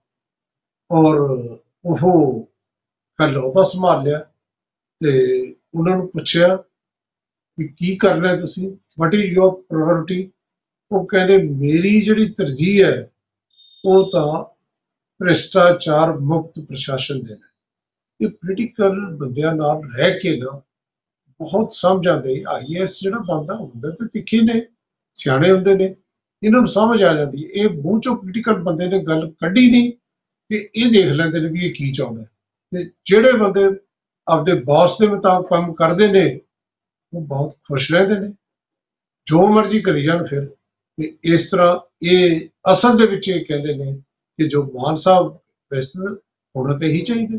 ਔਰ ਉਹ ਕੱਲ੍ਹ ਅਹੁਦਾ ਸੰਭਾਲ ਲਿਆ ਤੇ ਉਹਨਾਂ ਨੂੰ ਪੁੱਛਿਆ ਵੀ ਕੀ ਕਰਨਾ ਤੁਸੀਂ, ਵਟ ਇਜ਼ ਯੋਰ ਪ੍ਰਾਇਓਰਿਟੀ? ਉਹ ਕਹਿੰਦੇ ਮੇਰੀ ਜਿਹੜੀ ਤਰਜੀਹ ਹੈ ਉਹ ਤਾਂ ਭ੍ਰਿਸ਼ਟਾਚਾਰ ਮੁਕਤ ਪ੍ਰਸ਼ਾਸਨ ਦੇਣਾ। ਇਹ ਪੋਲੀਟੀਕਲ ਬੰਦਿਆਂ ਨਾਲ ਰਹਿ ਕੇ ਨਾ ਬਹੁਤ ਸਮਝ ਆਉਂਦੇ। ਆਈ ਏ ਐਸ ਜਿਹੜਾ ਬਣਦਾ ਹੁੰਦਾ ਤੇ ਤਿੱਖੇ ਨੇ, ਸਿਆਣੇ ਹੁੰਦੇ ਨੇ, ਇਹਨਾਂ ਨੂੰ ਸਮਝ ਆ ਜਾਂਦੀ। ਇਹ ਮੂੰਹ ਚੋਂ ਪੋਲੀਟੀਕਲ ਬੰਦੇ ਨੇ ਗੱਲ ਕੱਢੀ ਨਹੀਂ ਤੇ ਇਹ ਦੇਖ ਲੈਂਦੇ ਨੇ ਵੀ ਇਹ ਕੀ ਚਾਹੁੰਦਾ। ਤੇ ਜਿਹੜੇ ਬੰਦੇ ਆਪਦੇ ਬੌਸ ਦੇ ਮੁਤਾਬਕ ਕੰਮ ਕਰਦੇ ਨੇ ਉਹ ਬਹੁਤ ਖੁਸ਼ ਰਹਿੰਦੇ ਨੇ, ਜੋ ਮਰਜ਼ੀ ਕਰੀ ਜਾਣ ਫਿਰ। ਤੇ ਇਸ ਤਰ੍ਹਾਂ ਇਹ ਅਸਲ ਦੇ ਵਿੱਚ ਇਹ ਕਹਿੰਦੇ ਨੇ ਕਿ ਜੋ ਮਾਨ ਸਾਹਿਬ ਫੈਸਲਾ ਹੋਣਾ ਤਾਂ ਇਹੀ ਚਾਹੀਦਾ,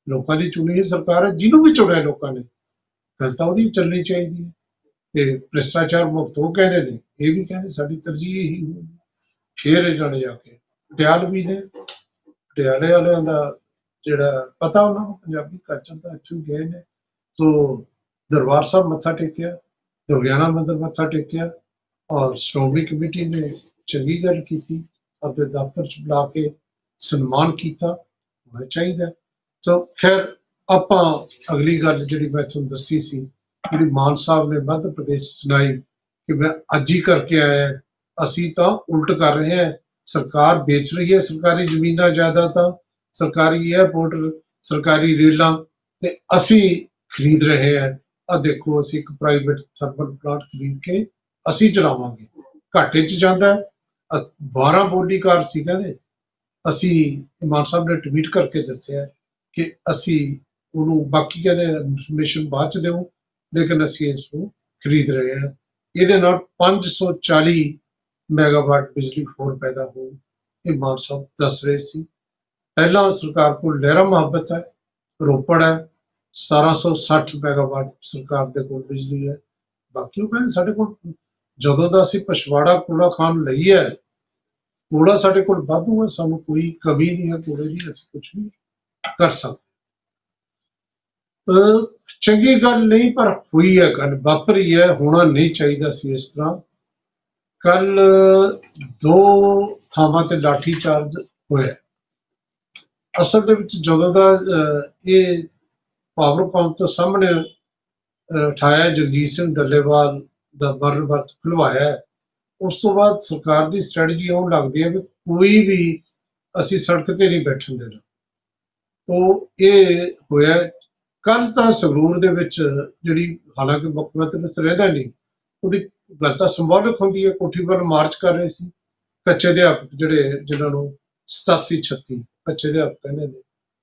ਲੋਕਾਂ ਦੀ ਚੁਣੀ ਹੋਈ ਸਰਕਾਰ ਹੈ, ਜਿਹਨੂੰ ਵੀ ਚੁਣਿਆ ਲੋਕਾਂ ਨੇ, ਗੱਲ ਤਾਂ ਉਹਦੀ ਚੱਲਣੀ ਚਾਹੀਦੀ ਹੈ। ਤੇ ਭ੍ਰਿਸ਼ਟਾਚਾਰ ਮੁਕਤ ਉਹ ਕਹਿੰਦੇ ਨੇ, ਇਹ ਵੀ ਕਹਿੰਦੇ ਸਾਡੀ ਤਰਜੀਹ ਇਹੀ ਹੋਊਗੀ। ਫਿਰ ਇਹਨਾਂ ਨੇ ਜਾ ਕੇ ਪਟਿਆਲ ਵੀ ਨੇ, ਪਟਿਆਲੇ ਵਾਲਿਆਂ ਦਾ ਜਿਹੜਾ ਪਤਾ ਉਹਨਾਂ ਨੂੰ ਪੰਜਾਬੀ ਕਲਚਰ ਦਾ, ਇੱਥੋਂ ਗਏ ਨੇ। ਸੋ ਦਰਬਾਰ ਸਾਹਿਬ ਮੱਥਾ ਟੇਕਿਆ, ਦੁਰਗਿਆਣਾ ਮੰਦਿਰ ਮੱਥਾ ਟੇਕਿਆ, ਔਰ ਸ਼੍ਰੋਮਣੀ ਕਮੇਟੀ ਨੇ ਚੰਗੀ ਗੱਲ ਕੀਤੀ, ਆਪਣੇ ਦਫ਼ਤਰ 'ਚ ਬੁਲਾ ਕੇ ਸਨਮਾਨ ਕੀਤਾ, ਹੋਣਾ ਚਾਹੀਦਾ। ਸੋ ਖੈਰ ਆਪਾਂ ਅਗਲੀ ਗੱਲ ਜਿਹੜੀ ਮੈਂ ਤੁਹਾਨੂੰ ਦੱਸੀ ਸੀ, ਜਿਹੜੀ ਮਾਨ ਸਾਹਿਬ ਨੇ ਮੱਧ ਪ੍ਰਦੇਸ਼ ਸੁਣਾਈ ਕਿ ਮੈਂ ਅੱਜ ਹੀ ਕਰਕੇ ਆਇਆ, ਅਸੀਂ ਤਾਂ ਉਲਟ ਕਰ ਰਹੇ ਹਾਂ, ਸਰਕਾਰ ਵੇਚ ਰਹੀ ਹੈ ਸਰਕਾਰੀ ਜ਼ਮੀਨਾਂ ਜਾਇਦਾਦਾਂ, ਸਰਕਾਰੀ ਏਅਰਪੋਰਟ, ਸਰਕਾਰੀ ਰੇਲਾਂ, ਤੇ ਅਸੀਂ ਖਰੀਦ ਰਹੇ ਹਾਂ। ਆ ਦੇਖੋ ਅਸੀਂ ਇੱਕ ਪ੍ਰਾਈਵੇਟ ਥਰਮਲ ਪਲਾਂਟ ਖਰੀਦ ਕੇ ਅਸੀਂ ਚਲਾਵਾਂਗੇ, ਘਾਟੇ 'ਚ ਜਾਂਦਾ। ਬਾਰਾਂ ਬੋਲੀਕਾਰ ਸੀ ਕਹਿੰਦੇ, ਅਸੀਂ ਮਾਨ ਸਾਹਿਬ ਨੇ ਟਵੀਟ ਕਰਕੇ ਦੱਸਿਆ ਕਿ ਅਸੀਂ ਉਹਨੂੰ, ਬਾਕੀ ਕਹਿੰਦੇ ਇਨਫੋਰਮੇਸ਼ਨ ਬਾਅਦ 'ਚ ਦਿਓ, ਲੇਕਿਨ ਅਸੀਂ ਇਸ ਨੂੰ ਖਰੀਦ ਰਹੇ ਹਾਂ। ਇਹਦੇ ਨਾਲ ਪੰਜ ਸੌ ਚਾਲੀ ਮੈਗਾਵਾਟ ਬਿਜਲੀ ਹੋਰ ਪੈਦਾ ਹੋਊ, ਇਹ ਮਾਨ ਸਾਹਿਬ ਦੱਸ ਰਹੇ ਸੀ। ਪਹਿਲਾਂ ਸਰਕਾਰ ਕੋਲ ਲਹਿਰਾ ਮੁਹੱਬਤ ਹੈ, ਰੋਪੜ ਹੈ, ਸਤਾਰਾਂ ਸੌ ਸੱਠ ਮੈਗਾਵਾਟ ਸਰਕਾਰ ਦੇ ਕੋਲ ਬਿਜਲੀ ਹੈ। ਬਾਕੀ ਉਹ ਕਹਿੰਦੇ ਸਾਡੇ ਕੋਲ ਜਦੋਂ ਦਾ ਅਸੀਂ ਪਛਵਾੜਾ ਕੂੜਾ ਖਾਨ ਲਈ ਹੈ, ਕੂੜਾ ਸਾਡੇ ਕੋਲ ਵਾਧੂ ਹੈ, ਸਾਨੂੰ ਕੋਈ ਕਮੀ ਨਹੀਂ ਹੈ ਕੂੜੇ ਦੀ, ਅਸੀਂ ਕੁਛ ਵੀ ਕਰ ਸਕਦੇ। ਚੰਗੀ ਗੱਲ ਨਹੀਂ, ਪਰ ਹੋਈ ਹੈ ਗੱਲ, ਵਾਪਰੀ ਹੈ, ਹੋਣਾ ਨਹੀਂ ਚਾਹੀਦਾ ਸੀ ਇਸ ਤਰ੍ਹਾਂ। ਕੱਲ ਦੋ ਥਾਵਾਂ ਤੇ ਲਾਠੀ ਚਾਰਜ ਹੋਇਆ। ਅਸਲ ਦੇ ਵਿੱਚ ਜਦੋਂ ਦਾ ਇਹ ਪਾਵਰਕਾਮ ਤੋਂ ਸਾਹਮਣੇ ਉਠਾਇਆ, ਜਗਜੀਤ ਸਿੰਘ ਡੱਲੇਵਾਲ ਦਾ ਮਰਨ ਵਰਤ ਖੁਲਵਾਇਆ, ਉਸ ਤੋਂ ਬਾਅਦ ਸਰਕਾਰ ਦੀ ਸਟ੍ਰੈਟਜੀ ਆਉਣ ਲੱਗਦੀ ਹੈ ਵੀ ਕੋਈ ਵੀ ਅਸੀਂ ਸੜਕ ਤੇ ਨਹੀਂ ਬੈਠਣ ਦੇਣਾ। ਉਹ ਇਹ ਹੋਇਆ। ਕੱਲ ਤਾਂ ਸੰਗਰੂਰ ਦੇ ਵਿੱਚ ਜਿਹੜੀ, ਹਾਲਾਂਕਿ ਮੁੱਖ ਮੰਤਰੀ ਵਿੱਚ ਰਹਿੰਦਾ ਨਹੀਂ, ਉਹਦੀ ਗੱਲ ਤਾਂ ਸਿੰਬੋਲਿਕ ਹੁੰਦੀ ਹੈ, ਕੋਠੀ ਵੱਲ ਮਾਰਚ ਕਰ ਰਹੇ ਸੀ ਕੱਚੇ ਅਧਿਆਪਕ, ਜਿਹੜੇ ਜਿਨ੍ਹਾਂ ਨੂੰ ਸਤਾਸੀ ਛੱਤੀ ਕੱਚੇ ਅਧਿਆਪਕ ਕਹਿੰਦੇ ਨੇ,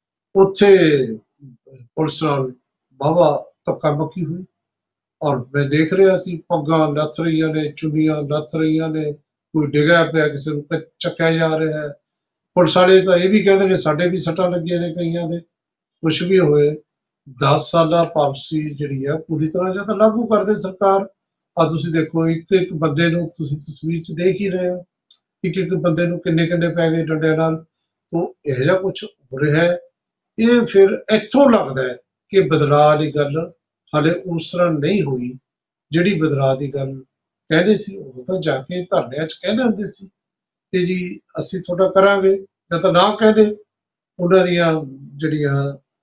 ਉੱਥੇ ਪੁਲਿਸ ਨਾਲ ਵਾਹਵਾ ਧੱਕਾ ਮੁੱਕੀ ਹੋਈ। ਔਰ ਮੈਂ ਦੇਖ ਰਿਹਾ ਸੀ ਪੱਗਾਂ ਲੱਥ ਰਹੀਆਂ ਨੇ, ਚੁੰਨੀਆਂ ਲੱਥ ਰਹੀਆਂ ਨੇ, ਕੋਈ ਡਿੱਗਿਆ ਪਿਆ, ਕਿਸੇ ਨੂੰ ਚੱਕਿਆ ਜਾ ਰਿਹਾ ਹੈ। ਪੁਲਿਸ ਵਾਲੇ ਤਾਂ ਇਹ ਵੀ ਕਹਿੰਦੇ ਨੇ ਸਾਡੇ ਵੀ ਸੱਟਾਂ ਲੱਗੀਆਂ ਨੇ ਕਈਆਂ ਦੇ। ਕੁਛ ਵੀ ਹੋਏ, ਦਸ ਸਾਲਾ ਪਾਲਿਸੀ ਜਿਹੜੀ ਆ ਪੂਰੀ ਤਰ੍ਹਾਂ ਜਾਂ ਤਾਂ ਲਾਗੂ ਕਰਦੇ ਸਰਕਾਰ। ਆ ਤੁਸੀਂ ਦੇਖੋ, ਇੱਕ ਇੱਕ ਬੰਦੇ ਨੂੰ ਤੁਸੀਂ ਤਸਵੀਰ 'ਚ ਦੇਖ ਹੀ ਰਹੇ ਹੋ, ਇੱਕ ਇੱਕ ਬੰਦੇ ਨੂੰ ਕਿੰਨੇ ਕਿੰਨੇ ਪੈ ਗਏ ਡੰਡਿਆਂ ਨਾਲ। ਉਹ ਇਹੋ ਜਿਹਾ ਕੁਛ ਹੋ ਰਿਹਾ ਹੈ। ਇਹ ਫਿਰ ਇੱਥੋਂ ਲੱਗਦਾ ਹੈ ਕਿ ਬਦਲਾਅ ਵਾਲੀ ਗੱਲ ਹਾਲੇ ਉਸ ਤਰ੍ਹਾਂ ਨਹੀਂ ਹੋਈ ਜਿਹੜੀ ਬਦਲਾਅ ਦੀ ਗੱਲ ਕਹਿੰਦੇ ਸੀ। ਉਦੋਂ ਤਾਂ ਜਾ ਕੇ ਧਰਨਿਆਂ 'ਚ ਕਹਿੰਦੇ ਹੁੰਦੇ ਸੀ ਕਿ ਜੀ ਅਸੀਂ ਤੁਹਾਡਾ ਕਰਾਂਗੇ, ਜਾਂ ਤਾਂ ਨਾ ਕਹਿੰਦੇ। ਉਹਨਾਂ ਦੀਆਂ ਜਿਹੜੀਆਂ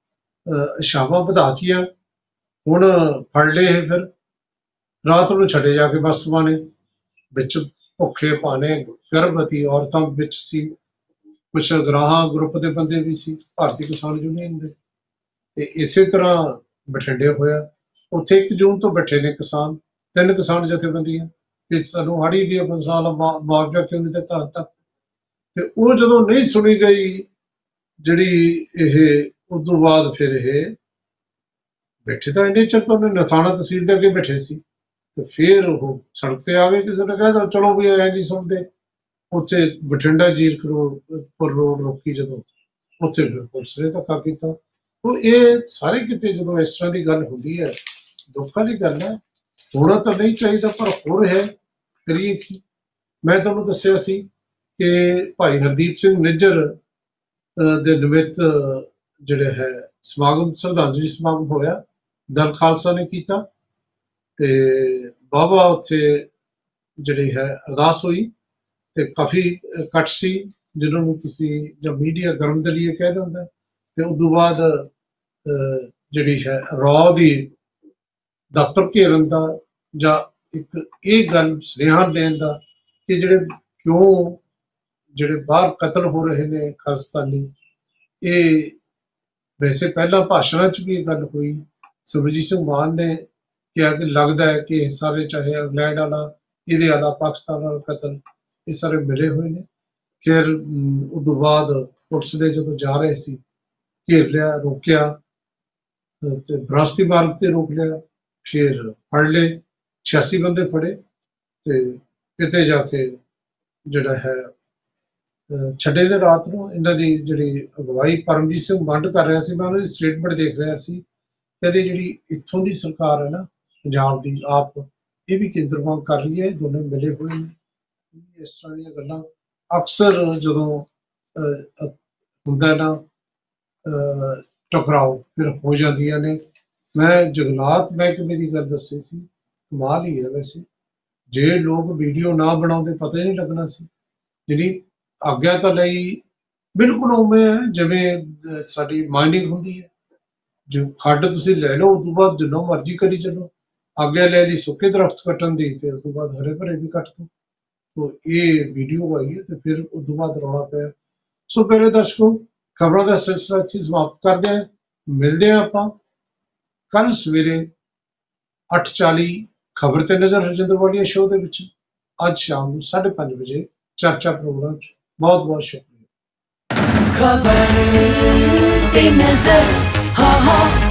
ਇਛਾਵਾਂ ਵਧਾਤੀਆਂ, ਹੁਣ ਫੜ ਲਏ ਫਿਰ ਰਾਤ ਨੂੰ ਛੱਡੇ ਜਾ ਕੇ ਬੱਸਾਂ ਨੇ, ਵਿੱਚ ਭੁੱਖੇ ਭਾਣੇ ਗਰਭਵਤੀ ਔਰਤਾਂ ਵਿੱਚ ਸੀ, ਕੁਛ ਅਗਰਾਹਾਂ ਗਰੁੱਪ ਦੇ ਬੰਦੇ ਵੀ ਸੀ, ਭਾਰਤੀ ਕਿਸਾਨ ਯੂਨੀਅਨ ਦੇ। ਤੇ ਇਸੇ ਤਰ੍ਹਾਂ ਬਠਿੰਡੇ ਹੋਇਆ, ਉੱਥੇ ਇੱਕ ਜੂਨ ਤੋਂ ਬੈਠੇ ਨੇ ਕਿਸਾਨ, ਤਿੰਨ ਕਿਸਾਨ ਜਥੇਬੰਦੀਆਂ ਕਿ ਸਾਨੂੰ ਹਾੜੀ ਦੀ ਫਸਲਾਂ ਦਾ ਮੁਆਵਜ਼ਾ ਕਿਉਂ ਨਹੀਂ ਦਿੱਤਾ ਹਾਲੇ ਤੱਕ। ਤੇ ਉਹ ਜਦੋਂ ਨਹੀਂ ਸੁਣੀ ਗਈ ਜਿਹੜੀ ਇਹ, ਉਸ ਤੋਂ ਬਾਅਦ ਫਿਰ ਇਹ ਬੈਠੇ ਤਾਂ ਇੰਨੇ ਚਿਰ ਤੋਂ ਉਹਨੇ ਨਥਾਣਾ ਤਹਿਸੀਲ ਦੇ ਅੱਗੇ ਬੈਠੇ ਸੀ, ਤੇ ਫਿਰ ਉਹ ਸੜਕ ਤੇ ਆ ਗਏ। ਕਿਸੇ ਨੇ ਕਹਿ ਚਲੋ ਵੀ ਐ ਨਹੀਂ ਸੁਣਦੇ। ਉੱਥੇ ਬਠਿੰਡਾ ਜੀਰਕਪੁਰ ਰੋਡ ਰੋਕੀ ਜਦੋਂ, ਉੱਥੇ ਫਿਰ ਪੁਲਿਸ ਨੇ ਧੱਕਾ ਕੀਤਾ। ਉਹ ਇਹ ਸਾਰੇ ਕਿਤੇ ਜਦੋਂ ਇਸ ਤਰ੍ਹਾਂ ਦੀ ਗੱਲ ਹੁੰਦੀ ਹੈ, ਦੁੱਖ ਵਾਲੀ ਗੱਲ ਹੈ। ਹੋਣਾ ਤਾਂ ਨਹੀਂ ਚਾਹੀਦਾ, ਪਰ ਹੋ ਰਿਹਾ, ਕਰੀਏ ਕੀ। ਮੈਂ ਤੁਹਾਨੂੰ ਦੱਸਿਆ ਸੀ ਕਿ ਭਾਈ ਹਰਦੀਪ ਸਿੰਘ ਨਿੱਜਰ ਦੇ ਨਿਮਿਤ ਜਿਹੜੇ ਹੈ ਸਮਾਗਮ, ਸ਼ਰਧਾਂਜਲੀ ਸਮਾਗਮ ਹੋਇਆ, ਦਲ ਖਾਲਸਾ ਨੇ ਕੀਤਾ, ਤੇ ਵਾਹਵਾ ਉੱਥੇ ਜਿਹੜੀ ਹੈ ਅਰਦਾਸ ਹੋਈ, ਤੇ ਕਾਫੀ ਇਕੱਠ ਸੀ, ਜਿਹਨਾਂ ਨੂੰ ਤੁਸੀਂ ਜਾਂ ਮੀਡੀਆ ਗਰਮ ਦਲੀਏ ਕਹਿ ਦਿੰਦਾ। ਤੇ ਉਸ ਤੋਂ ਬਾਅਦ ਜਿਹੜੀ ਹੈ ਰੌ ਦੀ ਦਫ਼ਤਰ ਘੇਰਨ ਦਾ, ਜਾਂ ਇੱਕ ਇਹ ਗੱਲ ਸੁਨੇਹਾ ਦੇਣ ਦਾ ਕਿ ਜਿਹੜੇ ਕਿਉਂ ਜਿਹੜੇ ਬਾਹਰ ਕਤਲ ਹੋ ਰਹੇ ਨੇ ਖਾਲਿਸਤਾਨੀ। ਇਹ ਵੈਸੇ ਪਹਿਲਾਂ ਭਾਸ਼ਣਾਂ 'ਚ ਵੀ ਇਹ ਗੱਲ ਹੋਈ, ਸਿਮਰਜੀਤ ਸਿੰਘ ਮਾਨ ਨੇ ਕਿਹਾ ਕਿ ਲੱਗਦਾ ਹੈ ਕਿ ਇਹ ਸਾਰੇ, ਚਾਹੇ ਇੰਗਲੈਂਡ ਵਾਲਾ, ਇਹਦੇ ਵਾਲਾ, ਪਾਕਿਸਤਾਨ ਵਾਲਾ ਕਤਲ, ਇਹ ਸਾਰੇ ਮਿਲੇ ਹੋਏ ਨੇ। ਫਿਰ ਉਸ ਤੋਂ ਬਾਅਦ ਪੁਲਿਸ ਦੇ ਜਦੋਂ ਜਾ ਰਹੇ ਸੀ, ਘੇਰ ਲਿਆ, ਰੋਕਿਆ, ਤੇ ਵਿਰਾਸਤੀ ਮਾਰਗ ਤੇ ਰੋਕ ਲਿਆ, ਫਿਰ ਫੜ ਲਏ, ਛਿਆਸੀ ਬੰਦੇ ਫੜੇ, ਤੇ ਕਿਤੇ ਜਾ ਕੇ ਜਿਹੜਾ ਹੈ ਅਹ ਛੱਡੇ ਨੇ ਰਾਤ ਨੂੰ। ਇਹਨਾਂ ਦੀ ਜਿਹੜੀ ਅਗਵਾਈ ਪਰਮਜੀਤ ਸਿੰਘ ਮੰਡ ਕਰ ਰਿਹਾ ਸੀ, ਮੈਂ ਉਹਨਾਂ ਦੀ ਸਟੇਟਮੈਂਟ ਦੇਖ ਰਿਹਾ ਸੀ। ਕਹਿੰਦੇ ਜਿਹੜੀ ਇੱਥੋਂ ਦੀ ਸਰਕਾਰ ਹੈ ਨਾ, ਪੰਜਾਬ ਦੀ ਆਪ, ਇਹ ਵੀ ਕੇਂਦਰ ਵਾਂਗ ਕਰ ਰਹੀ ਹੈ, ਇਹ ਦੋਨੇ ਮਿਲੇ ਹੋਏ ਨੇ। ਇਸ ਤਰ੍ਹਾਂ ਦੀਆਂ ਗੱਲਾਂ ਅਕਸਰ ਜਦੋਂ ਅਹ, ਅਹ, ਹੁੰਦਾ ਨਾ ਅਹ, ਟਕਰਾਓ ਫਿਰ ਹੋ ਜਾਂਦੀਆਂ ਨੇ। ਮੈਂ ਜੰਗਲਾਤ ਮਹਿਕਮੇ ਦੀ ਗੱਲ ਦੱਸੀ ਸੀ, ਕਮਾਲ ਹੀ ਹੈ ਵੈਸੇ। ਜੇ ਲੋਕ ਵੀਡੀਓ ਨਾ ਬਣਾਉਂਦੇ ਪਤਾ ਹੀ ਨਹੀਂ ਲੱਗਣਾ ਸੀ। ਜਿਹੜੀ ਆਗਿਆ ਤਾਂ ਲਈ ਬਿਲਕੁਲ ਉਵੇਂ ਹੈ ਜਿਵੇਂ ਅਹ, ਸਾਡੀ ਮਾਈਨਿੰਗ ਹੁੰਦੀ ਹੈ। ਜੋ ਖੱਡ ਤੁਸੀਂ ਲੈ ਲਓ, ਉਸ ਤੋਂ ਬਾਅਦ ਜਿੰਨਾ ਮਰਜ਼ੀ ਕਰੀ ਚੱਲੋ। ਆਗਿਆ ਲੈ ਲਈ ਸੁੱਕੇ ਦਰਖਤ ਕੱਟਣ ਦੀ, ਤੇ ਉਸ ਤੋਂ ਬਾਅਦ ਹਰੇ ਭਰੇ ਵੀ ਕੱਟ ਦੋ। ਤੋ ਇਹ ਵੀਡੀਓ ਆਈ ਹੈ ਤੇ ਫਿਰ ਉਸ ਤੋਂ ਬਾਅਦ ਰੌਲਾ ਪਿਆ। ਸੋ ਪਿਆਰੇ ਦਰਸ਼ਕੋ, ਖਬਰਾਂ ਦਾ ਸਿਲਸਿਲਾ ਇੱਥੇ ਸਮਾਪਤ ਕਰਦੇ ਹਾਂ। ਮਿਲਦੇ ਹਾਂ ਆਪਾਂ ਕੱਲ ਸਵੇਰੇ ਅੱਠ ਚਾਲੀ ਖਬਰ ਤੇ ਨਜ਼ਰ ਹਰਜਿੰਦਰ ਵਾਲੀਆ ਸ਼ੋਅ ਦੇ ਵਿੱਚ, ਅੱਜ ਸ਼ਾਮ ਨੂੰ ਸਾਢੇ ਪੰਜ ਵਜੇ ਚਰਚਾ ਪ੍ਰੋਗਰਾਮ 'ਚ। ਬਹੁਤ ਬਹੁਤ ਸ਼ੁਕਰੀਆ। खबर ते नजर, हाँ हाँ